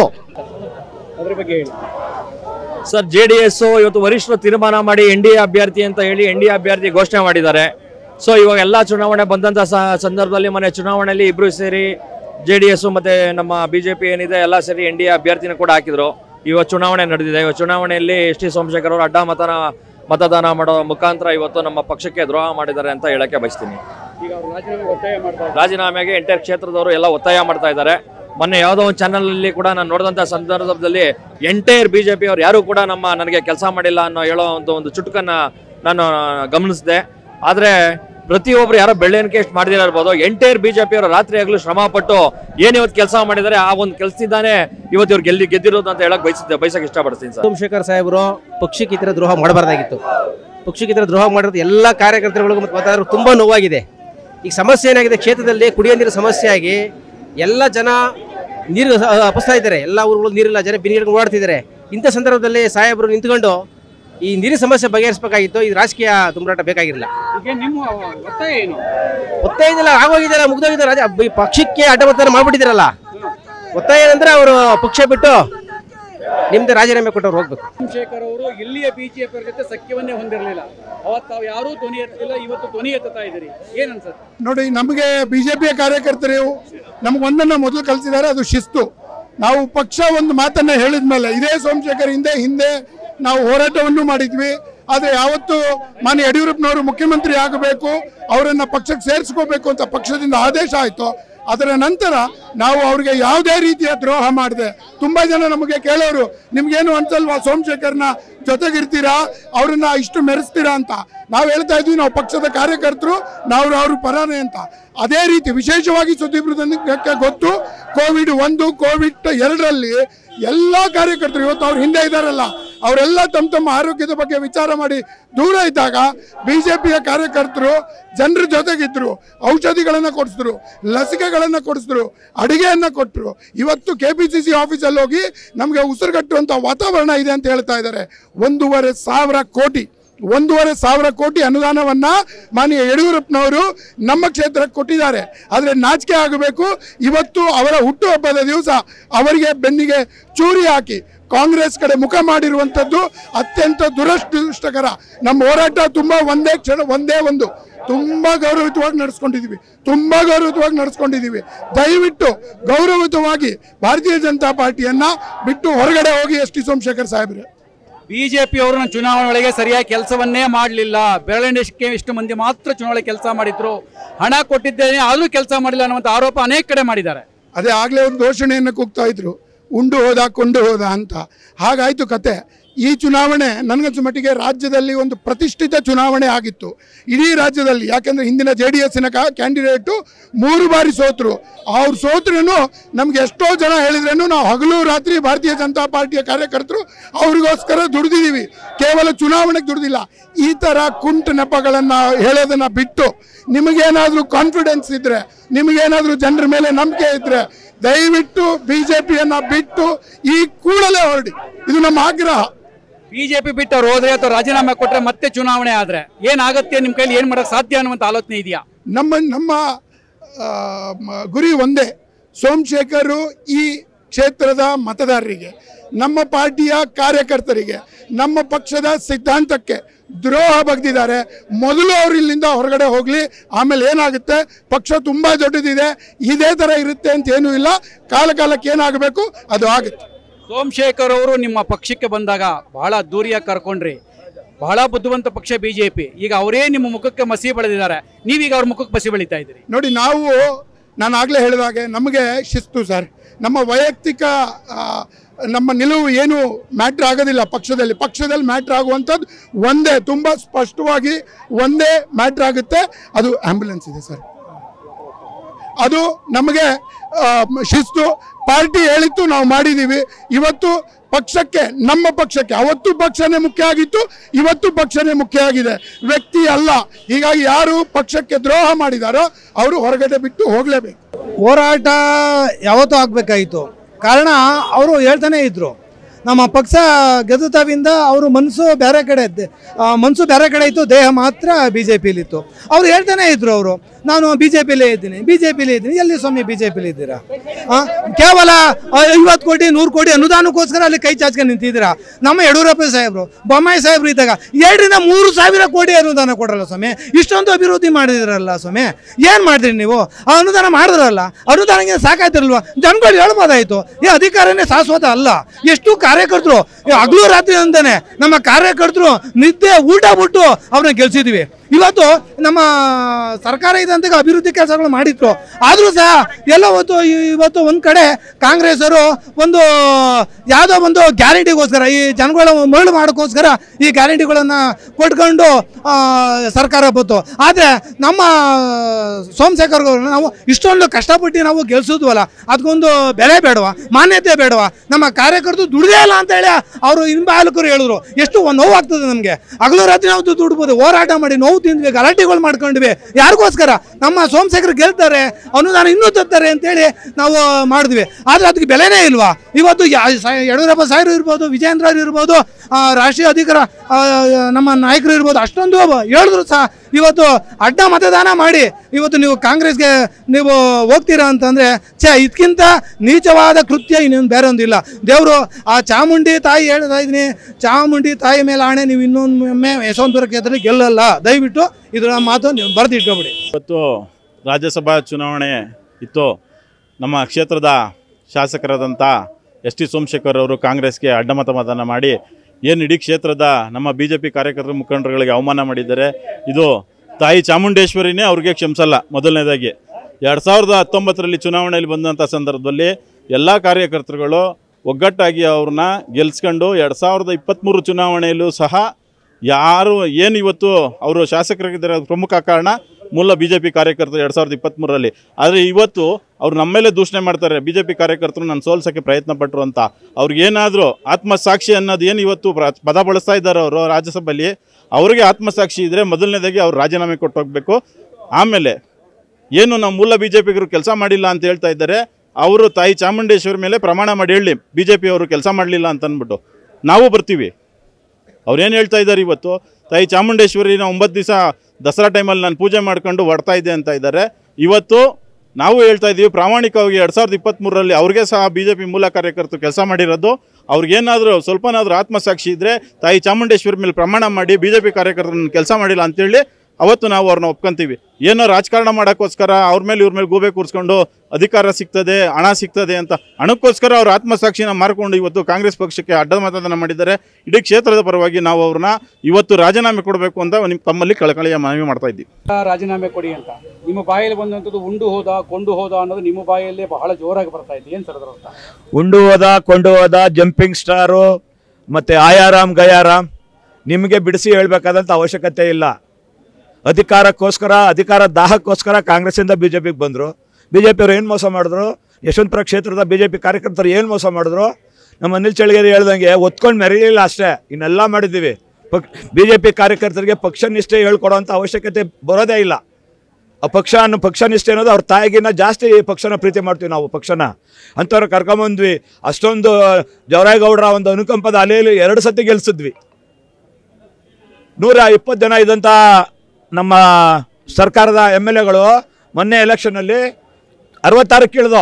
ಸರ್, JDS ಇವತ್ತು ವರಿಷ್ಠರು ತೀರ್ಮಾನ ಮಾಡಿ NDA ಅಭ್ಯರ್ಥಿ ಅಂತ ಹೇಳಿ NDA ಅಭ್ಯರ್ಥಿ ಘೋಷಣೆ ಮಾಡಿದ್ದಾರೆ. ಸೊ ಇವಾಗ ಎಲ್ಲ ಚುನಾವಣೆ ಬಂದಂತ ಸಂದರ್ಭದಲ್ಲಿ ಮೊನ್ನೆ ಚುನಾವಣೆಯಲ್ಲಿ ಇಬ್ರು ಸೇರಿ JDS ಮತ್ತೆ ನಮ್ಮ BJP ಏನಿದೆ ಎಲ್ಲ ಸೇರಿ NDA ಅಭ್ಯರ್ಥಿನ ಕೂಡ ಹಾಕಿದ್ರು. ಇವತ್ತು ಚುನಾವಣೆ ನಡೆದಿದೆ. ಇವತ್ತು ಚುನಾವಣೆಯಲ್ಲಿ ಎಸ್ ಟಿ ಸೋಮಶೇಖರ್ ಅವರು ಅಡ್ಡ ಮತದಾನ ಮಾಡೋ ಮುಖಾಂತರ ಇವತ್ತು ನಮ್ಮ ಪಕ್ಷಕ್ಕೆ ದ್ರೋಹ ಮಾಡಿದ್ದಾರೆ ಅಂತ ಹೇಳಕ್ಕೆ ಬಯಸ್ತೀನಿ. ರಾಜೀನಾಮೆಗೆ ಎಂಟೈರ್ ಕ್ಷೇತ್ರದವರು ಎಲ್ಲ ಒತ್ತಾಯ ಮಾಡ್ತಾ ಇದ್ದಾರೆ. ಮೊನ್ನೆ ಯಾವುದೋ ಒಂದು ಚಾನಲಲ್ಲಿ ಕೂಡ ನಾನು ನೋಡಿದಂಥ ಸಂದರ್ಭದಲ್ಲಿ ಎಂಟೈರ್ BJP ಅವ್ರು ಯಾರು ಕೂಡ ನನಗೆ ಕೆಲಸ ಮಾಡಿಲ್ಲ ಅನ್ನೋ ಹೇಳೋ ಒಂದು ಚುಟುಕನ್ನು ನಾನು ಗಮನಿಸಿದೆ. ಆದರೆ ಪ್ರತಿಯೊಬ್ಬರು ಯಾರೋ ಬೆಳ್ಳೆಣಿಕೆ ಎಷ್ಟು ಮಾಡಿದಿರ್ಬೋದು, ಎಂಟೈರ್ BJP ಅವರು ರಾತ್ರಿ ಆಗಲೂ ಶ್ರಮ ಪಟ್ಟು ಏನು ಇವತ್ತು ಕೆಲಸ ಮಾಡಿದ್ದಾರೆ ಆ ಒಂದು ಕೆಲಸದಿಂದಾನೇ ಇವತ್ತು ಇವ್ರು ಗೆದ್ದಿರೋದು ಅಂತ ಹೇಳಕ್ ಬಯಸಕ್ಕೆ ಇಷ್ಟಪಡ್ತೀನಿ ಸರ್. ಸೋಮಶೇಖರ್ ಸಾಹೇಬರು ಪಕ್ಷಕ್ಕೆ ಈ ಥರ ದ್ರೋಹ ಮಾಡಬಾರ್ದಾಗಿತ್ತು. ಪಕ್ಷಕ್ಕೆ ಈ ಥರ ದ್ರೋಹ ಮಾಡಿರೋದು ಎಲ್ಲ ಕಾರ್ಯಕರ್ತರುಗಳಿಗೂ ಮತ್ತು ಮತದಾರರು ತುಂಬ ನೋವಾಗಿದೆ. ಈಗ ಸಮಸ್ಯೆ ಏನಾಗಿದೆ, ಕ್ಷೇತ್ರದಲ್ಲಿ ಕುಡಿಯೋ ನೀರು ಸಮಸ್ಯೆ ಆಗಿ ಎಲ್ಲ ಜನ ನೀರು ಅಪಿಸ್ತಾ ಇದ್ದಾರೆ. ಎಲ್ಲ ಊರುಗಳು ನೀರಿಲ್ಲ, ಜನ ಬಿನಿ ಓಡಾಡ್ತಿದ್ದಾರೆ. ಇಂಥ ಸಂದರ್ಭದಲ್ಲಿ ಸಾಹೇಬರು ನಿಂತ್ಕೊಂಡು ಈ ನೀರಿನ ಸಮಸ್ಯೆ ಬಗೆಹರಿಸಬೇಕಾಗಿತ್ತು. ಇದು ರಾಜಕೀಯ ತುಂಬ್ರಾಟ ಬೇಕಾಗಿರಲಿಲ್ಲ. ಒತ್ತಾಯ ಇದೆಲ್ಲ ಆಗೋಗಿದ್ದಾರೆ, ಮುಗ್ದೋಗಿದ್ದಾರೆ. ಪಕ್ಷಕ್ಕೆ ಅಡ್ಡಮತದಾನ ಮಾಡ್ಬಿಟ್ಟಿದ್ದೀರಲ್ಲ. ಒತ್ತಾಯ ಏನಂದ್ರೆ ಅವರು ಪಕ್ಷ ಬಿಟ್ಟು ನಿಮ್ದು ರಾಜೀನಾಮೆ ಕೊಟ್ಟವ್ರು ಹೋಗ್ಬೇಕು. ಸೋಮಶೇಖರ್ ಅವರು ಇಲ್ಲಿಯ BJP ಜೊತೆ ಸಖ್ಯವನ್ನೇ ಹೊಂದಿರಲಿಲ್ಲ. ಅವತ್ತು ತಾವು ಯಾರೂ ಧ್ವನಿ ಎತ್ತಿಲ್ಲ, ಇವತ್ತು ಧ್ವನಿ ಎತ್ತಾ ಇದ್ದೀರಿ, ಏನ್ ಅನ್ಸುತ್ತೆ? ನೋಡಿ, ನಮಗೆ BJP ಕಾರ್ಯಕರ್ತರು ನಮಗೊಂದನ್ನು ಮೊದಲು ಕಲಿಸಿದ್ದಾರೆ, ಅದು ಶಿಸ್ತು. ನಾವು ಪಕ್ಷ ಒಂದು ಮಾತನ್ನ ಹೇಳಿದ್ಮೇಲೆ ಇದೇ ಸೋಮಶೇಖರ್ ಹಿಂದೆ ನಾವು ಹೋರಾಟವನ್ನು ಮಾಡಿದ್ವಿ. ಆದರೆ ಯಾವತ್ತು ಮಾನ್ಯ ಯಡಿಯೂರಪ್ಪನವರು ಮುಖ್ಯಮಂತ್ರಿ ಆಗಬೇಕು, ಅವರನ್ನ ಪಕ್ಷಕ್ಕೆ ಸೇರಿಸ್ಕೋಬೇಕು ಅಂತ ಪಕ್ಷದಿಂದ ಆದೇಶ ಆಯಿತು. ಅದರ ನಂತರ ನಾವು ಅವ್ರಿಗೆ ಯಾವುದೇ ರೀತಿಯ ದ್ರೋಹ ಮಾಡಿದೆ. ತುಂಬ ಜನ ನಮಗೆ ಕೇಳೋರು, ನಿಮ್ಗೇನು ಅನ್ಸಲ್ವಾ ಸೋಮಶೇಖರ್ನ ಜೊತೆಗಿರ್ತೀರಾ, ಅವ್ರನ್ನ ಇಷ್ಟು ಮೆರೆಸ್ತೀರಾ ಅಂತ. ನಾವು ಹೇಳ್ತಾ ಇದ್ವಿ, ನಾವು ಪಕ್ಷದ ಕಾರ್ಯಕರ್ತರು, ನಾವು ಅವ್ರ ಪರಾನೇ ಅಂತ. ಅದೇ ರೀತಿ ವಿಶೇಷವಾಗಿ ಸುದ್ದಿಬ್ರದಕ್ಕೆ ಗೊತ್ತು, ಕೋವಿಡ್-1 ಕೋವಿಡ್-2ರಲ್ಲಿ ಎಲ್ಲ ಕಾರ್ಯಕರ್ತರು ಇವತ್ತು ಅವ್ರ ಹಿಂದೆ ಇದ್ದಾರಲ್ಲ, ಅವರೆಲ್ಲ ತಮ್ಮ ಆರೋಗ್ಯದ ಬಗ್ಗೆ ವಿಚಾರ ಮಾಡಿ ದೂರ ಇದ್ದಾಗ BJPಯ ಕಾರ್ಯಕರ್ತರು ಜನರ ಜೊತೆಗಿದ್ರು, ಔಷಧಿಗಳನ್ನು ಕೊಡಿಸಿದ್ರು, ಲಸಿಕೆಗಳನ್ನು ಕೊಡಿಸಿದ್ರು, ಅಡಿಗೆಯನ್ನು ಕೊಟ್ಟರು. ಇವತ್ತು KPCC ಆಫೀಸಲ್ಲಿ ಹೋಗಿ ನಮಗೆ ಉಸಿರುಗಟ್ಟುವಂಥ ವಾತಾವರಣ ಇದೆ ಅಂತ ಹೇಳ್ತಾ ಇದ್ದಾರೆ. 1,500 ಕೋಟಿ ಅನುದಾನವನ್ನ ಮಾನ್ಯ ಯಡಿಯೂರಪ್ಪನವರು ನಮ್ಮ ಕ್ಷೇತ್ರಕ್ಕೆ ಕೊಟ್ಟಿದ್ದಾರೆ. ಆದರೆ ನಾಚಿಕೆ ಆಗಬೇಕು. ಇವತ್ತು ಅವರ ಹುಟ್ಟುಹಬ್ಬದ ದಿವಸ ಅವರಿಗೆ ಬೆನ್ನಿಗೆ ಚೂರಿ ಹಾಕಿ ಕಾಂಗ್ರೆಸ್ ಕಡೆ ಮುಖ ಮಾಡಿರುವಂಥದ್ದು ಅತ್ಯಂತ ದುರದೃಷ್ಟಕರ. ನಮ್ಮ ಹೋರಾಟ ಒಂದೇ ಒಂದು ತುಂಬ ಗೌರವಯುತವಾಗಿ ನಡೆಸ್ಕೊಂಡಿದ್ದೀವಿ. ದಯವಿಟ್ಟು ಗೌರವಯುತವಾಗಿ ಭಾರತೀಯ ಜನತಾ ಪಾರ್ಟಿಯನ್ನ ಬಿಟ್ಟು ಹೊರಗಡೆ ಹೋಗಿ ಎಸ್ ಟಿ ಸೋಮಶೇಖರ್ ಸಾಹೇಬ್ರೆ. BJP ಅವರು ಚುನಾವಣೆ ಒಳಗೆ ಸರಿಯಾಗಿ ಕೆಲಸವನ್ನೇ ಮಾಡಲಿಲ್ಲ. ಬೆರಳೆಣಿಕೆ ಇಷ್ಟು ಮಂದಿ ಮಾತ್ರ ಚುನಾವಣೆ ಕೆಲಸ ಮಾಡಿದ್ರು, ಹಣ ಕೊಟ್ಟಿದ್ದೇನೆ ಆದರೂ ಕೆಲಸ ಮಾಡಿಲ್ಲ ಅನ್ನುವಂಥ ಆರೋಪ ಅನೇಕ ಕಡೆ ಮಾಡಿದ್ದಾರೆ. ಅದೇ ಆಗಲೇ ಒಂದು ಘೋಷಣೆಯನ್ನು ಕೂಗ್ತಾ ಇದ್ರು, ಉಂಡು ಹೋದ ಕೊಂಡು ಹೋದ ಅಂತ. ಹಾಗಾಯಿತು ಕತೆ. ಈ ಚುನಾವಣೆ ನನಗನ್ಸೋ ಮಟ್ಟಿಗೆ ರಾಜ್ಯದಲ್ಲಿ ಒಂದು ಪ್ರತಿಷ್ಠಿತ ಚುನಾವಣೆ ಆಗಿತ್ತು ಇಡೀ ರಾಜ್ಯದಲ್ಲಿ. ಯಾಕೆಂದರೆ ಹಿಂದಿನ JDSನ ಕ್ಯಾಂಡಿಡೇಟು 3 ಬಾರಿ ಸೋತರು. ಅವ್ರು ಸೋತ್ರೂ ನಮ್ಗೆ ಎಷ್ಟೋ ಜನ ಹೇಳಿದ್ರೇನು ನಾವು ಹಗಲು ರಾತ್ರಿ ಭಾರತೀಯ ಜನತಾ ಪಾರ್ಟಿಯ ಕಾರ್ಯಕರ್ತರು ಅವ್ರಿಗೋಸ್ಕರ ದುಡಿದಿದ್ದೀವಿ, ಕೇವಲ ಚುನಾವಣೆಗೆ ದುಡಿದಿಲ್ಲ. ಈ ಥರ ಕುಂಟು ನೆಪಗಳನ್ನು ಹೇಳೋದನ್ನು ಬಿಟ್ಟು ನಿಮಗೇನಾದರೂ ಕಾನ್ಫಿಡೆನ್ಸ್ ಇದ್ದರೆ, ನಿಮಗೇನಾದರೂ ಜನರ ಮೇಲೆ ನಂಬಿಕೆ ಇದ್ದರೆ ದಯವಿಟ್ಟು BJPಯನ್ನು ಬಿಟ್ಟು ಈ ಕೂಡಲೇ ಹೊರಡಿ. ಇದು ನಮ್ಮ ಆಗ್ರಹ. BJP ಬಿಟ್ಟು ಅವ್ರು ಹೋದ್ರೆ ಅಥವಾ ರಾಜೀನಾಮೆ ಕೊಟ್ಟರೆ ಮತ್ತೆ ಚುನಾವಣೆ ಆದರೆ ಏನಾಗುತ್ತೆ, ನಿಮ್ಮ ಕೈಲಿ ಏನು ಮಾಡೋಕ್ಕೆ ಸಾಧ್ಯ ಅನ್ನುವಂಥ ಆಲೋಚನೆ ಇದೆಯಾ? ನಮ್ಮ ಗುರಿ ಒಂದೇ. ಸೋಮಶೇಖರ್ ಈ ಕ್ಷೇತ್ರದ ಮತದಾರರಿಗೆ, ನಮ್ಮ ಪಾರ್ಟಿಯ ಕಾರ್ಯಕರ್ತರಿಗೆ, ನಮ್ಮ ಪಕ್ಷದ ಸಿದ್ಧಾಂತಕ್ಕೆ ದ್ರೋಹ ಬಗ್ದಿದ್ದಾರೆ. ಮೊದಲು ಅವರು ಇಲ್ಲಿಂದ ಹೊರಗಡೆ ಹೋಗಲಿ, ಆಮೇಲೆ ಏನಾಗುತ್ತೆ, ಪಕ್ಷ ತುಂಬ ದೊಡ್ಡದಿದೆ, ಇದೇ ಥರ ಇರುತ್ತೆ ಅಂತ ಏನೂ ಇಲ್ಲ. ಕಾಲಕ್ಕೆ ಏನಾಗಬೇಕು ಅದು ಆಗುತ್ತೆ. ಸೋಮಶೇಖರ್ ಅವರು ನಿಮ್ಮ ಪಕ್ಷಕ್ಕೆ ಬಂದಾಗ ಬಹಳ ದೂರಿಯಾಗಿ ಕರ್ಕೊಂಡ್ರಿ. ಬಹಳ ಬುದ್ಧಿವಂತ ಪಕ್ಷ BJP. ಈಗ ಅವರೇ ನಿಮ್ಮ ಮುಖಕ್ಕೆ ಮಸಿ ಬೆಳೆದಿದ್ದಾರೆ, ನೀವೀಗ ಅವ್ರ ಮುಖಕ್ಕೆ ಮಸಿ ಬೆಳೀತಾ ಇದ್ದೀರಿ. ನೋಡಿ, ನಾನು ಆಗಲೇ ಹೇಳಿದಾಗೆ ನಮಗೆ ಶಿಸ್ತು ಸರ್. ನಮ್ಮ ವೈಯಕ್ತಿಕ ನಮ್ಮ ನಿಲುವು ಏನು ಮ್ಯಾಟ್ರ್ ಆಗೋದಿಲ್ಲ ಪಕ್ಷದಲ್ಲಿ ಮ್ಯಾಟ್ರ್ ಆಗುವಂಥದ್ದು ಒಂದೇ, ತುಂಬ ಸ್ಪಷ್ಟವಾಗಿ ಒಂದೇ ಮ್ಯಾಟ್ರ್ ಆಗುತ್ತೆ, ಅದು ಆ್ಯಂಬುಲೆನ್ಸ್ ಇದೆ ಸರ್. ಅದು ನಮಗೆ ಶಿಸ್ತು. ಪಾರ್ಟಿ ಹೇಳಿತ್ತು, ನಾವು ಮಾಡಿದ್ದೀವಿ. ಇವತ್ತು ಪಕ್ಷಕ್ಕೆ, ನಮ್ಮ ಪಕ್ಷಕ್ಕೆ, ಅವತ್ತು ಪಕ್ಷನೇ ಮುಖ್ಯ ಆಗಿತ್ತು, ಇವತ್ತು ಪಕ್ಷನೇ ಮುಖ್ಯ ಆಗಿದೆ, ವ್ಯಕ್ತಿ ಅಲ್ಲ. ಹೀಗಾಗಿ ಯಾರು ಪಕ್ಷಕ್ಕೆ ದ್ರೋಹ ಮಾಡಿದಾರೋ ಅವರು ಹೊರಗಡೆ ಬಿಟ್ಟು ಹೋಗಲೇಬೇಕು. ಹೋರಾಟ ಯಾವತ್ತೂ ಆಗಬೇಕಾಯಿತು. ಕಾರಣ ಅವರು ಹೇಳ್ತಾನೆ ಇದ್ರು, ನಮ್ಮ ಪಕ್ಷ ಗೆದ್ದುತ್ತವಿಂದ ಅವರು ಮನಸ್ಸು ಬೇರೆ ಕಡೆ ಇತ್ತು, ದೇಹ ಮಾತ್ರ BJPಲಿತ್ತು. ಅವ್ರು ಹೇಳ್ತಾನೆ ಇದ್ರು, ಅವರು ನಾನು BJPಲೇ ಇದ್ದೀನಿ. ಎಲ್ಲಿ ಸ್ವಾಮಿ BJPಲಿ ಇದ್ದೀರಾ? ಕೇವಲ 50 ಕೋಟಿ 100 ಕೋಟಿ ಅನುದಾನಕ್ಕೋಸ್ಕರ ಅಲ್ಲಿ ಕೈ ಚಾಚ್ಕೊಂಡು ನಿಂತಿದ್ದೀರಾ. ನಮ್ಮ ಯಡಿಯೂರಪ್ಪ ಸಾಹೇಬರು, ಬೊಮ್ಮಾಯಿ ಸಾಹೇಬರು ಇದ್ದಾಗ 2 ರಿಂದ 3,000 ಕೋಟಿ ಅನುದಾನ ಕೊಡಲ್ಲ ಸ್ವಾಮಿ. ಇಷ್ಟೊಂದು ಅಭಿವೃದ್ಧಿ ಮಾಡಿದಿರಲ್ಲ ಸ್ವಾಮಿ, ಏನು ಮಾಡಿದ್ರಿ ನೀವು? ಆ ಅನುದಾನ ಮಾಡಿದ್ರಲ್ಲ, ಅನುದಾನಕ್ಕೆ ಸಾಕಾಯ್ತಿರಲ್ವ? ಜನಗಳು ಹೇಳ್ಬೋದಾಯ್ತು, ಈ ಅಧಿಕಾರನೇ ಶಾಶ್ವತ ಅಲ್ಲ. ಎಷ್ಟು ಕಾಲ ಕಾರ್ಯಕರ್ತರು ಹಗಲು ರಾತ್ರಿ ಅಂತಾನೆ ನಮ್ಮ ಕಾರ್ಯಕರ್ತರು ನಿದ್ದೆ ಊಟ ಬಿಟ್ಟು ಅವ್ರನ್ನ ಗೆಲ್ಸಿದ್ವಿ. ಇವತ್ತು ನಮ್ಮ ಸರ್ಕಾರ ಇದಂತ ಅಭಿವೃದ್ಧಿ ಕೆಲಸಗಳು ಮಾಡಿದ್ರು, ಆದರೂ ಸಹ ಎಲ್ಲ ಇವತ್ತು ಒಂದು ಕಡೆ ಕಾಂಗ್ರೆಸ್ ಅವರು ಒಂದು ಯಾವುದೋ ಒಂದು ಗ್ಯಾರಂಟಿಗೋಸ್ಕರ ಈ ಜನಗಳ ಮರಳು ಮಾಡೋಕ್ಕೋಸ್ಕರ ಈ ಗ್ಯಾರಂಟಿಗಳನ್ನು ಕೊಟ್ಕೊಂಡು ಸರ್ಕಾರ ಬಂತು. ಆದರೆ ನಮ್ಮ ಸೋಮಶೇಖರ್ ನಾವು ಇಷ್ಟೊಂದು ಕಷ್ಟಪಟ್ಟು ನಾವು ಗೆಲ್ಸಿದ್ವಲ್ಲ, ಅದಕ್ಕೊಂದು ಬೆಲೆ ಬೇಡವಾ, ಮಾನ್ಯತೆ ಬೇಡವಾ? ನಮ್ಮ ಕಾರ್ಯಕರ್ತರು ದುಡ್ದೇ ಇಲ್ಲ ಅಂತ ಹೇಳಿ ಅವರು ಹಿಂಬಾಲಕರು ಹೇಳಿದ್ರು. ಎಷ್ಟು ನೋವಾಗ್ತದೆ ನಮಗೆ. ಹಗಲು ರಾತ್ರಿ ನಾವು ದುಡ್ಬೋದು, ಹೋರಾಟ ಮಾಡಿ ನೋವು ತಿಂದ್ವಿ, ಗಲಾಟೆಗಳು ಮಾಡ್ಕೊಂಡ್ವಿ. ಯಾರಿಗೋಸ್ಕರ? ನಮ್ಮ ಸೋಮಶೇಖರ್ ಗೆಲ್ತಾರೆ, ಅನುದಾನ ಇನ್ನೂ ತರ್ತಾರೆ ಅಂತೇಳಿ ನಾವು ಮಾಡಿದ್ವಿ. ಆದರೆ ಅದಕ್ಕೆ ಬೆಲೆನೇ ಇಲ್ವಾ? ಇವತ್ತು ಯಡಿಯೂರಪ್ಪ ಸಾಹೇಬರು ಇರ್ಬೋದು, ವಿಜೇಂದ್ರ ಇರ್ಬೋದು, ರಾಷ್ಟ್ರೀಯ ಅಧಿಕಾರ ನಮ್ಮ ನಾಯಕರು ಇರ್ಬೋದು, ಅಷ್ಟೊಂದು ಹೇಳಿದ್ರು ಸಹ ಇವತ್ತು ಅಡ್ಡ ಮತದಾನ ಮಾಡಿ ಇವತ್ತು ನೀವು ಕಾಂಗ್ರೆಸ್ಗೆ ನೀವು ಹೋಗ್ತೀರಾ ಅಂತಂದರೆ ಇದಕ್ಕಿಂತ ನೀಚವಾದ ಕೃತ್ಯ ಇನ್ನೊಂದು ಬೇರೆ ಒಂದಿಲ್ಲ. ದೇವರು ಆ ಚಾಮುಂಡಿ ತಾಯಿ ಹೇಳ್ತಾ ಇದ್ದೀನಿ, ಚಾಮುಂಡಿ ತಾಯಿ ಮೇಲೆ ಆಣೆ, ನೀವು ಇನ್ನೊಮ್ಮೆ ಯಶವಂತಪುರ ಕ್ಷೇತ್ರದಲ್ಲಿ ಗೆಲ್ಲಲ್ಲ. ದಯವಿಟ್ಟು ಇದರ ಮಾತು ನೀವು ಬರೆದು ಇಟ್ಕೊಬಿಡಿ. ಇವತ್ತು ರಾಜ್ಯಸಭಾ ಚುನಾವಣೆ ಇತ್ತು. ನಮ್ಮ ಕ್ಷೇತ್ರದ ಶಾಸಕರಾದಂಥ ಎಸ್ ಟಿ ಸೋಮಶೇಖರ್ ಅವರು ಕಾಂಗ್ರೆಸ್ಗೆ ಅಡ್ಡಮತ ಮತದಾನ ಮಾಡಿ ಏನು ಇಡೀ ಕ್ಷೇತ್ರದ ನಮ್ಮ BJP ಕಾರ್ಯಕರ್ತರ ಮುಖಂಡರುಗಳಿಗೆ ಅವಮಾನ ಮಾಡಿದ್ದಾರೆ. ಇದು ತಾಯಿ ಚಾಮುಂಡೇಶ್ವರಿನೇ ಅವ್ರಿಗೆ ಕ್ಷಮಿಸಲ್ಲ. ಮೊದಲನೇದಾಗಿ 2019ರಲ್ಲಿ ಚುನಾವಣೆಯಲ್ಲಿ ಬಂದಂಥ ಸಂದರ್ಭದಲ್ಲಿ ಎಲ್ಲ ಕಾರ್ಯಕರ್ತರುಗಳು ಒಗ್ಗಟ್ಟಾಗಿ ಅವ್ರನ್ನ ಗೆಲ್ಸ್ಕೊಂಡು 2023 ಚುನಾವಣೆಯಲ್ಲೂ ಸಹ ಯಾರು ಏನು ಇವತ್ತು ಅವರು ಶಾಸಕರಾಗಿದ್ದಾರೆ ಪ್ರಮುಖ ಕಾರಣ ಮೂಲ BJP ಕಾರ್ಯಕರ್ತರು 2023ರಲ್ಲಿ. ಆದರೆ ಇವತ್ತು ಅವ್ರು ನಮ್ಮ ಮೇಲೆ ದೂಷಣೆ ಮಾಡ್ತಾರೆ, BJP ಕಾರ್ಯಕರ್ತರು ನಾನು ಸೋಲ್ಸೋಕ್ಕೆ ಪ್ರಯತ್ನ ಪಟ್ಟರು ಅಂತ. ಅವ್ರಿಗೇನಾದರೂ ಆತ್ಮಸಾಕ್ಷಿ ಅನ್ನೋದು ಏನು ಇವತ್ತು ಪದ ಬಳಸ್ತಾ ಇದ್ದಾರೆ ಅವರು ರಾಜ್ಯಸಭೆಯಲ್ಲಿ, ಅವರಿಗೆ ಆತ್ಮಸಾಕ್ಷಿ ಇದ್ದರೆ ಮೊದಲನೇದಾಗಿ ಅವ್ರು ರಾಜೀನಾಮೆ ಕೊಟ್ಟು ಹೋಗಬೇಕು. ಆಮೇಲೆ ಏನು ನಾವು ಮೂಲ BJPಗರು ಕೆಲಸ ಮಾಡಿಲ್ಲ ಅಂತ ಹೇಳ್ತಾ ಇದ್ದಾರೆ, ಅವರು ತಾಯಿ ಚಾಮುಂಡೇಶ್ವರಿ ಮೇಲೆ ಪ್ರಮಾಣ ಮಾಡಿ ಹೇಳಿ BJP ಅವರು ಕೆಲಸ ಮಾಡಲಿಲ್ಲ ಅಂತ ಅಂದ್ಬಿಟ್ಟು ನಾವು ಬರ್ತೀವಿ. ಅವ್ರೇನು ಹೇಳ್ತಾ ಇದ್ದಾರೆ, ಇವತ್ತು ತಾಯಿ ಚಾಮುಂಡೇಶ್ವರಿನ 9 ದಿವಸ ದಸರಾ ಟೈಮಲ್ಲಿ ನಾನು ಪೂಜೆ ಮಾಡ್ಕೊಂಡು ಹೊಡ್ತಾ ಇದ್ದೆ ಅಂತ ಇದ್ದಾರೆ. ಇವತ್ತು ನಾವು ಹೇಳ್ತಾ ಇದ್ದೀವಿ ಪ್ರಾಮಾಣಿಕವಾಗಿ 2023ರಲ್ಲಿ ಅವ್ರಿಗೆ ಸಹ BJP ಮೂಲ ಕಾರ್ಯಕರ್ತರು ಕೆಲಸ ಮಾಡಿರೋದು. ಅವ್ರಿಗೇನಾದರೂ ಸ್ವಲ್ಪನಾದರೂ ಆತ್ಮಸಾಕ್ಷಿ ಇದ್ದರೆ ತಾಯಿ ಚಾಮುಂಡೇಶ್ವರಿ ಮೇಲೆ ಪ್ರಮಾಣ ಮಾಡಿ BJP ಕಾರ್ಯಕರ್ತರನ್ನ ಕೆಲಸ ಮಾಡಿಲ್ಲ ಅಂತೇಳಿ ಅವತ್ತು ನಾವು ಅವ್ರನ್ನ ಒಪ್ಕೊಂತೀವಿ. ಏನೋ ರಾಜಕಾರಣ ಮಾಡೋಕ್ಕೋಸ್ಕರ ಅವ್ರ ಮೇಲೆ ಇವ್ರ ಮೇಲೆ ಗೂಬೆ ಕೂರಿಸ್ಕೊಂಡು ಅಧಿಕಾರ ಸಿಗ್ತದೆ, ಹಣ ಸಿಗ್ತದೆ ಅಂತ ಹಣಕ್ಕೋಸ್ಕರ ಅವ್ರ ಆತ್ಮಸಾಕ್ಷಿನ ಮಾರ್ಕೊಂಡು ಇವತ್ತು ಕಾಂಗ್ರೆಸ್ ಪಕ್ಷಕ್ಕೆ ಅಡ್ಡ ಮತದಾನ ಮಾಡಿದ್ದಾರೆ. ಇಡೀ ಕ್ಷೇತ್ರದ ಪರವಾಗಿ ನಾವು ಅವ್ರನ್ನ ಇವತ್ತು ರಾಜೀನಾಮೆ ಕೊಡಬೇಕು ಅಂತ ತಮ್ಮಲ್ಲಿ ಕಳಕಳಿಯ ಮನವಿ ಮಾಡ್ತಾ ಇದ್ದೀವಿ. ರಾಜೀನಾಮೆ ಕೊಡಿ ಅಂತ ನಿಮ್ಮ ಬಾಯಲ್ಲಿ ಬಂದಂಥದ್ದು ಉಂಡು ಹೋದ ಕೊಂಡು ಹೋದ ಅನ್ನೋದು ನಿಮ್ಮ ಬಾಯಲ್ಲೇ ಬಹಳ ಜೋರಾಗಿ ಬರ್ತಾ ಇದೆ. ಏನು ಸರ್ ಅದರ ಅರ್ಥ? ಉಂಡು ಹೋದ ಕೊಂಡು ಹೋದ, ಜಂಪಿಂಗ್ ಸ್ಟಾರು ಮತ್ತು ಆಯಾರಾಮ್ ಗಯಾರಾಮ್ ನಿಮಗೆ ಬಿಡಿಸಿ ಹೇಳಬೇಕಾದಂಥ ಅವಶ್ಯಕತೆ ಇಲ್ಲ. ಅಧಿಕಾರಕ್ಕೋಸ್ಕರ, ಅಧಿಕಾರ ದಾಹಕ್ಕೋಸ್ಕರ ಕಾಂಗ್ರೆಸ್ಸಿಂದ BJPಗೆ ಬಂದರು. BJP ಅವರು ಏನು ಮೋಸ ಮಾಡಿದ್ರು? ಯಶವಂತಪುರ ಕ್ಷೇತ್ರದ BJP ಕಾರ್ಯಕರ್ತರು ಏನು ಮೋಸ ಮಾಡಿದ್ರು? ನಮ್ಮ ಅನಿಲ್ ಚಳಗೇರಿ ಹೇಳ್ದಂಗೆ ಒತ್ಕೊಂಡು ಮೆರೀಲಿಲ್ಲ ಅಷ್ಟೇ, ಇನ್ನೆಲ್ಲ ಮಾಡಿದ್ದೀವಿ. BJP ಕಾರ್ಯಕರ್ತರಿಗೆ ಪಕ್ಷನಿಷ್ಠೆ ಹೇಳ್ಕೊಡೋಂಥ ಅವಶ್ಯಕತೆ ಬರೋದೇ ಇಲ್ಲ. ಆ ಪಕ್ಷನಿಷ್ಠೆ ಅನ್ನೋದು ಅವ್ರ ತಾಯಿಗಿನ್ನ ಜಾಸ್ತಿ ಪಕ್ಷನ ಪ್ರೀತಿ ಮಾಡ್ತೀವಿ ನಾವು. ಪಕ್ಷನ ಅಂಥವ್ರು ಕರ್ಕೊಂಬಂದ್ವಿ. ಅಷ್ಟೊಂದು ಜವರಾಯಗೌಡರ ಒಂದು ಅನುಕಂಪದ ಅಲೆಯಲ್ಲಿ 2 ಸತಿ ಗೆಲ್ಸಿದ್ವಿ. 120 ಜನ ಇದ್ದಂಥ ನಮ್ಮ ಸರ್ಕಾರದ MLAಗಳು ಮೊನ್ನೆ ಎಲೆಕ್ಷನಲ್ಲಿ 66ಕ್ಕೆ ಇಳಿದು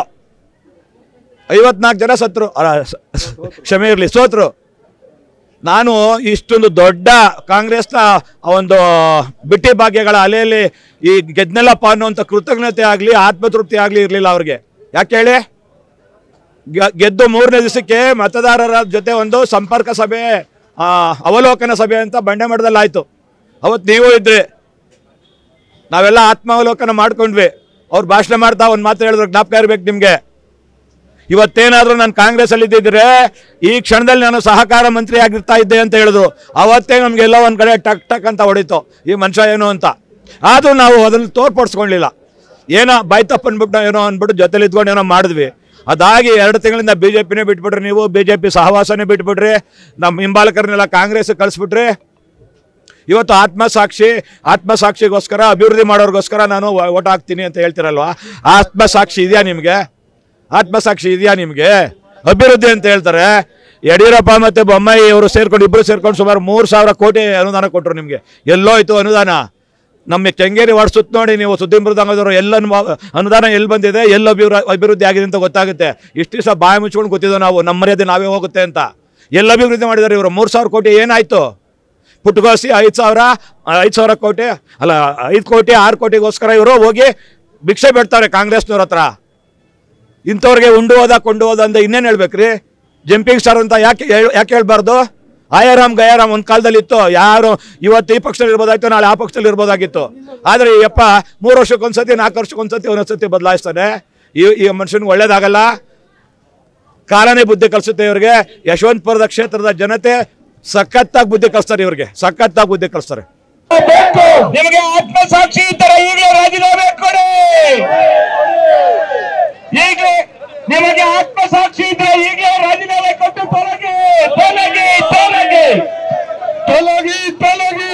54 ಜನ ಸತ್ರು, ಕ್ಷಮೆ ಇರಲಿ, ಸೋತರು. ನಾನು ಇಷ್ಟೊಂದು ದೊಡ್ಡ ಕಾಂಗ್ರೆಸ್ನ ಒಂದು ಬಿಟ್ಟಿ ಭಾಗ್ಯಗಳ ಅಲೆಯಲ್ಲಿ ಈ ಗೆದ್ನೆಲ್ಲಪ್ಪ ಅನ್ನುವಂಥ ಕೃತಜ್ಞತೆ ಆಗಲಿ ಆತ್ಮತೃಪ್ತಿ ಆಗಲಿ ಇರಲಿಲ್ಲ ಅವ್ರಿಗೆ. ಯಾಕೆ ಹೇಳಿ? ಗೆದ್ದು 3ನೇ ದಿವಸಕ್ಕೆ ಮತದಾರರ ಜೊತೆ ಒಂದು ಸಂಪರ್ಕ ಸಭೆ, ಅವಲೋಕನ ಸಭೆ ಅಂತ ಬಂಡೆಮಠದಲ್ಲಿ ಆಯಿತು. ಅವತ್ತು ನೀವು ಇದ್ರಿ, ನಾವೆಲ್ಲ ಆತ್ಮಾವಲೋಕನ ಮಾಡ್ಕೊಂಡ್ವಿ. ಅವ್ರು ಭಾಷಣ ಮಾಡ್ತಾ ಒಂದು ಮಾತು ಹೇಳಿದ್ರು, ಜ್ಞಾಪಕ ಇರಬೇಕು ನಿಮಗೆ. ಇವತ್ತೇನಾದರೂ ನಾನು ಕಾಂಗ್ರೆಸ್ಸಲ್ಲಿ ಇದ್ದಿದ್ರೆ ಈ ಕ್ಷಣದಲ್ಲಿ ನಾನು ಸಹಕಾರ ಮಂತ್ರಿ ಆಗಿರ್ತಾ ಇದ್ದೆ ಅಂತ ಹೇಳಿದ್ರು. ಅವತ್ತೇ ನಮಗೆಲ್ಲ ಒಂದು ಕಡೆ ಟಕ್ ಟಕ್ ಅಂತ ಹೊಡಿತು ಈ ಮನುಷ್ಯ ಏನು ಅಂತ. ಆದರೂ ನಾವು ಅದನ್ನು ತೋರ್ಪಡಿಸ್ಕೊಳ್ಳಿಲ್ಲ. ಏನೋ ಬಾಯ್ತಪ್ಪ ಅಂದ್ಬಿಟ್ಟು ಏನೋ ಅಂದ್ಬಿಟ್ಟು ಜೊತೆಲಿ ಇದ್ಕೊಂಡು ಏನೋ ಮಾಡಿದ್ವಿ. ಅದಾಗಿ 2 ತಿಂಗಳಿಂದ BJPನೇ ಬಿಟ್ಬಿಟ್ರಿ ನೀವು, BJP ಸಹವಾಸನೇ ಬಿಟ್ಬಿಟ್ರಿ, ನಮ್ಮ ಹಿಂಬಾಲಕರನ್ನೆಲ್ಲ ಕಾಂಗ್ರೆಸ್ಗೆ ಕಳಿಸ್ಬಿಟ್ರಿ. ಇವತ್ತು ಆತ್ಮಸಾಕ್ಷಿಗೋಸ್ಕರ, ಅಭಿವೃದ್ಧಿ ಮಾಡೋರಿಗೋಸ್ಕರ ನಾನು ಓಟ್ ಹಾಕ್ತೀನಿ ಅಂತ ಹೇಳ್ತಿರಲ್ವಾ? ಆತ್ಮಸಾಕ್ಷಿ ಇದೆಯಾ ನಿಮಗೆ? ಆತ್ಮಸಾಕ್ಷಿ ಇದೆಯಾ ನಿಮಗೆ? ಅಭಿವೃದ್ಧಿ ಅಂತ ಹೇಳ್ತಾರೆ. ಯಡಿಯೂರಪ್ಪ ಮತ್ತು ಬೊಮ್ಮಾಯಿ ಅವರು ಸೇರ್ಕೊಂಡು, ಇಬ್ಬರು ಸೇರ್ಕೊಂಡು ಸುಮಾರು 3,000 ಕೋಟಿ ಅನುದಾನ ಕೊಟ್ಟರು ನಿಮಗೆ. ಎಲ್ಲೋಯ್ತು ಅನುದಾನ? ನಮ್ಮ ಕೆಂಗೇರಿ ವಾರ್ಡ್ ಸುತ್ತ ನೋಡಿ ನೀವು, ಸುದ್ದಿ ಮೃದಂಗದವರು ಎಲ್ಲ ಅನುದಾನ ಎಲ್ಲಿ ಬಂದಿದೆ, ಎಲ್ಲ ಅಭಿವೃದ್ಧಿ ಆಗಿದೆ ಅಂತ ಗೊತ್ತಾಗುತ್ತೆ. ಇಷ್ಟು ದಿವಸ ಬಾಯಿ ಮುಚ್ಕೊಂಡು ಗೊತ್ತಿದ್ದೋ ನಾವು, ನಮ್ಮ ಮರ್ಯಾದೆ ನಾವೇ ಹೋಗುತ್ತೆ ಅಂತ. ಎಲ್ಲ ಅಭಿವೃದ್ಧಿ ಮಾಡಿದ್ದಾರೆ ಇವರು. 3,000 ಕೋಟಿ ಏನಾಯಿತು? ಪುಟ್ಟಗೋಸಿ 5,000 ಕೋಟಿ ಅಲ್ಲ, 5 ಕೋಟಿ 6 ಕೋಟಿಗೋಸ್ಕರ ಇವರು ಹೋಗಿ ಭಿಕ್ಷೆ ಬಿಡ್ತಾರೆ ಕಾಂಗ್ರೆಸ್ನವ್ರ ಹತ್ರ. ಇಂಥವ್ರಿಗೆ ಉಂಡು ಹೋದ ಕೊಂಡು ಹೋದ ಅಂತ ಇನ್ನೇನು ಹೇಳ್ಬೇಕ್ರಿ? ಜಂಪಿಂಗ್ ಸ್ಟಾರ್ ಅಂತ ಯಾಕೆ ಹೇಳ್ಬಾರ್ದು? ಆಯಾರಾಮ್ ಗಯಾರಾಮ್ ಒಂದು ಕಾಲದಲ್ಲಿ ಇತ್ತು. ಯಾರು ಇವತ್ತು ಈ ಪಕ್ಷದಲ್ಲಿ ಇರ್ಬೋದಾಗಿತ್ತು, ನಾಳೆ ಆ ಪಕ್ಷದಲ್ಲಿ ಇರ್ಬೋದಾಗಿತ್ತು. ಆದರೆ ಈ ಯಪ್ಪ 3 ವರ್ಷಕ್ಕೊಂದ್ಸತಿ 4 ವರ್ಷಕ್ಕೊಂದ್ಸತಿ ಒಂದೊಂದ್ಸತಿ ಬದಲಾಯಿಸ್ತಾನೆ. ಈ ಮನುಷ್ಯನಿಗೆ ಒಳ್ಳೇದಾಗಲ್ಲ. ಕಾಲನೇ ಬುದ್ಧಿ ಕಲಿಸುತ್ತೆ ಇವ್ರಿಗೆ. ಯಶವಂತಪುರದ ಕ್ಷೇತ್ರದ ಜನತೆ ಸಖತ್ತಾಗಿ ಬುದ್ಧಿ ಕಲಿಸ್ತಾರೆ, ಇವ್ರಿಗೆ ಸಖತ್ತಾಗಿ ಬುದ್ಧಿ ಕಲಿಸ್ತಾರೆ. ನಿಮಗೆ ಆತ್ಮಸಾಕ್ಷಿ ಇದ್ದರೆ ಈಗಲೇ ರಾಜೀನಾಮೆ ಕೊಡಿ. ಈಗಲೇ ನಿಮಗೆ ಆತ್ಮಸಾಕ್ಷಿ ಇದ್ದರೆ ಈಗಲೇ ರಾಜೀನಾಮೆ ಕೊಟ್ಟು ತೊಲಗಿ ತೊಲಗಿ ತೊಲಗಿ ತೊಲಗಿ ತೊಲಗಿ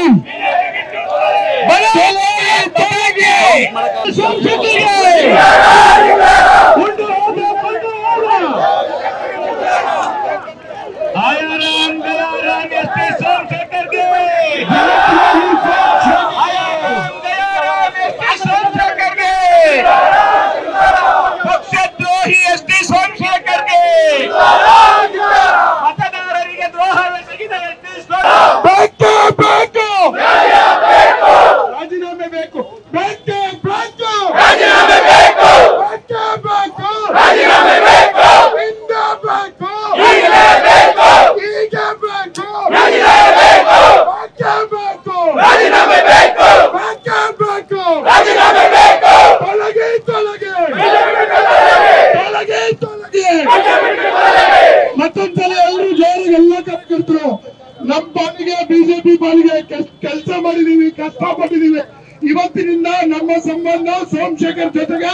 ತೊಲಗಿ आयाराम गयाराम एसटी सोमशेखर के आयाराम गयाराम एसटी सोमशेखर के पक्षद्रोही एसटी सोमशेखर के मतदारರಿಗೆ ದ್ರೋಹವೆಸಗಿದ ಎಸ್ಟಿ ಬೇಕು ಬೇಕು ರಾಜೀನಾಮೆ ಬೇಕು ಬೇಕು ಬೇಕು ರಾಜೀನಾಮೆ ಬೇಕು ಬೇಕು ಬೇಕು ರಾಜೀನಾಮೆ ಬೇಕು ಇಂದ ಬೇಕು ಈಗಲೇ ಬೇಕು ಈಗ ಬೇಕು ರಾಜೀನಾಮೆ ಬೇಕು ಬೇಕು ರಾಜೀನಾಮೆ ಬೇಕು ಬೇಕು ರಾಜೀನಾಮೆ ಬೇಕು ತೊಲಗಿ ತೊಲಗಿ ತೊಲಗಿ ತೊಲಗಿ ಮತ್ತೊಂದ್ಸಲ ಎಲ್ಲರೂ ಜೋರಿಗೆ ಎಲ್ಲ ಕಾರ್ಯಕರ್ತರು ನಮ್ಮ ಪಾಲಿಗೆ ಬಿಜೆಪಿ ಪಾಲಿಗೆ ಕೆಲಸ ಮಾಡಿದೀವಿ, ಕಷ್ಟಪಟ್ಟಿದೀವಿ. ಇವತ್ತಿನಿಂದ ನಮ್ಮ ಸಂಬಂಧ ಸೋಮಶೇಖರ್ ಜೊತೆಗೆ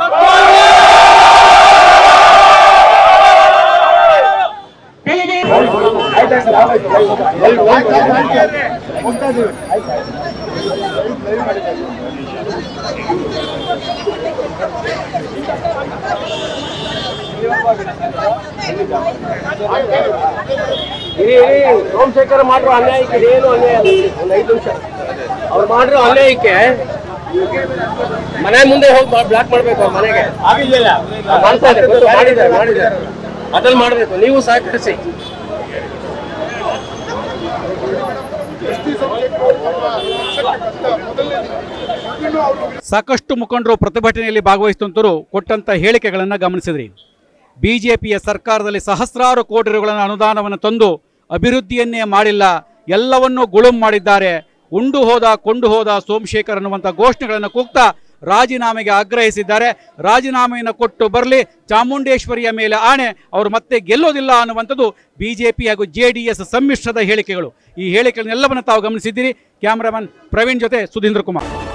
ಸೋಮಶೇಖರ್ ಮಾಡಿರೋ ಅನ್ಯಾಯಕ್ಕೆ ಏನು ಅನ್ಯಾಯ ಅಲ್ಲ. ಒಂದು 5 ನಿಮಿಷ ಅವ್ರು ಮಾಡಿರೋ ಅನ್ಯಾಯಕ್ಕೆ ಮನೆ ಮುಂದೆ ಹೋಗಿ ಬ್ಲಾಕ್ ಮಾಡ್ಬೇಕು. ಅವ್ರ ಮನೆಗೆ ಮಾಡ್ತಾ ಇದೆ, ಮಾಡಿದ್ದಾರೆ ಅದ್ರಲ್ಲಿ ಮಾಡಬೇಕು. ನೀವು ಸಹಕರಿಸಿ. ಸಾಕಷ್ಟು ಮುಖಂಡರು ಪ್ರತಿಭಟನೆಯಲ್ಲಿ ಭಾಗವಹಿಸಿದಂತರು ಕೊಟ್ಟಂತ ಹೇಳಿಕೆಗಳನ್ನು ಗಮನಿಸಿದ್ರಿ. ಬಿಜೆಪಿಯ ಸರ್ಕಾರದಲ್ಲಿ ಸಹಸ್ರಾರು ಕೋಟಿ ರೂಪಾಯಿಗಳ ಅನುದಾನವನ್ನು ತಂದು ಅಭಿವೃದ್ಧಿಯನ್ನೇ ಮಾಡಿಲ್ಲ, ಎಲ್ಲವನ್ನೂ ಗುಳುಂ ಮಾಡಿದ್ದಾರೆ. ಉಂಡು ಹೋದ ಕೊಂಡು ಹೋದ ಸೋಮಶೇಖರ್ ಅನ್ನುವಂಥ ಘೋಷಣೆಗಳನ್ನು ಕೂಗ್ತಾ ರಾಜೀನಾಮೆಗೆ ಆಗ್ರಹಿಸಿದ್ದಾರೆ. ರಾಜೀನಾಮೆಯನ್ನು ಕೊಟ್ಟು ಬರಲಿ, ಚಾಮುಂಡೇಶ್ವರಿಯ ಮೇಲೆ ಆಣೆ, ಅವರು ಮತ್ತೆ ಗೆಲ್ಲೋದಿಲ್ಲ ಅನ್ನುವಂಥದ್ದು ಬಿಜೆಪಿ ಹಾಗೂ JDS ಸಮ್ಮಿಶ್ರದ ಹೇಳಿಕೆಗಳು. ಈ ಹೇಳಿಕೆಗಳನ್ನೆಲ್ಲವನ್ನು ತಾವು ಗಮನಿಸಿದ್ದೀರಿ. ಕ್ಯಾಮರಾಮನ್ ಪ್ರವೀಣ್ ಜೊತೆ ಸುಧೀಂದ್ರ ಕುಮಾರ್.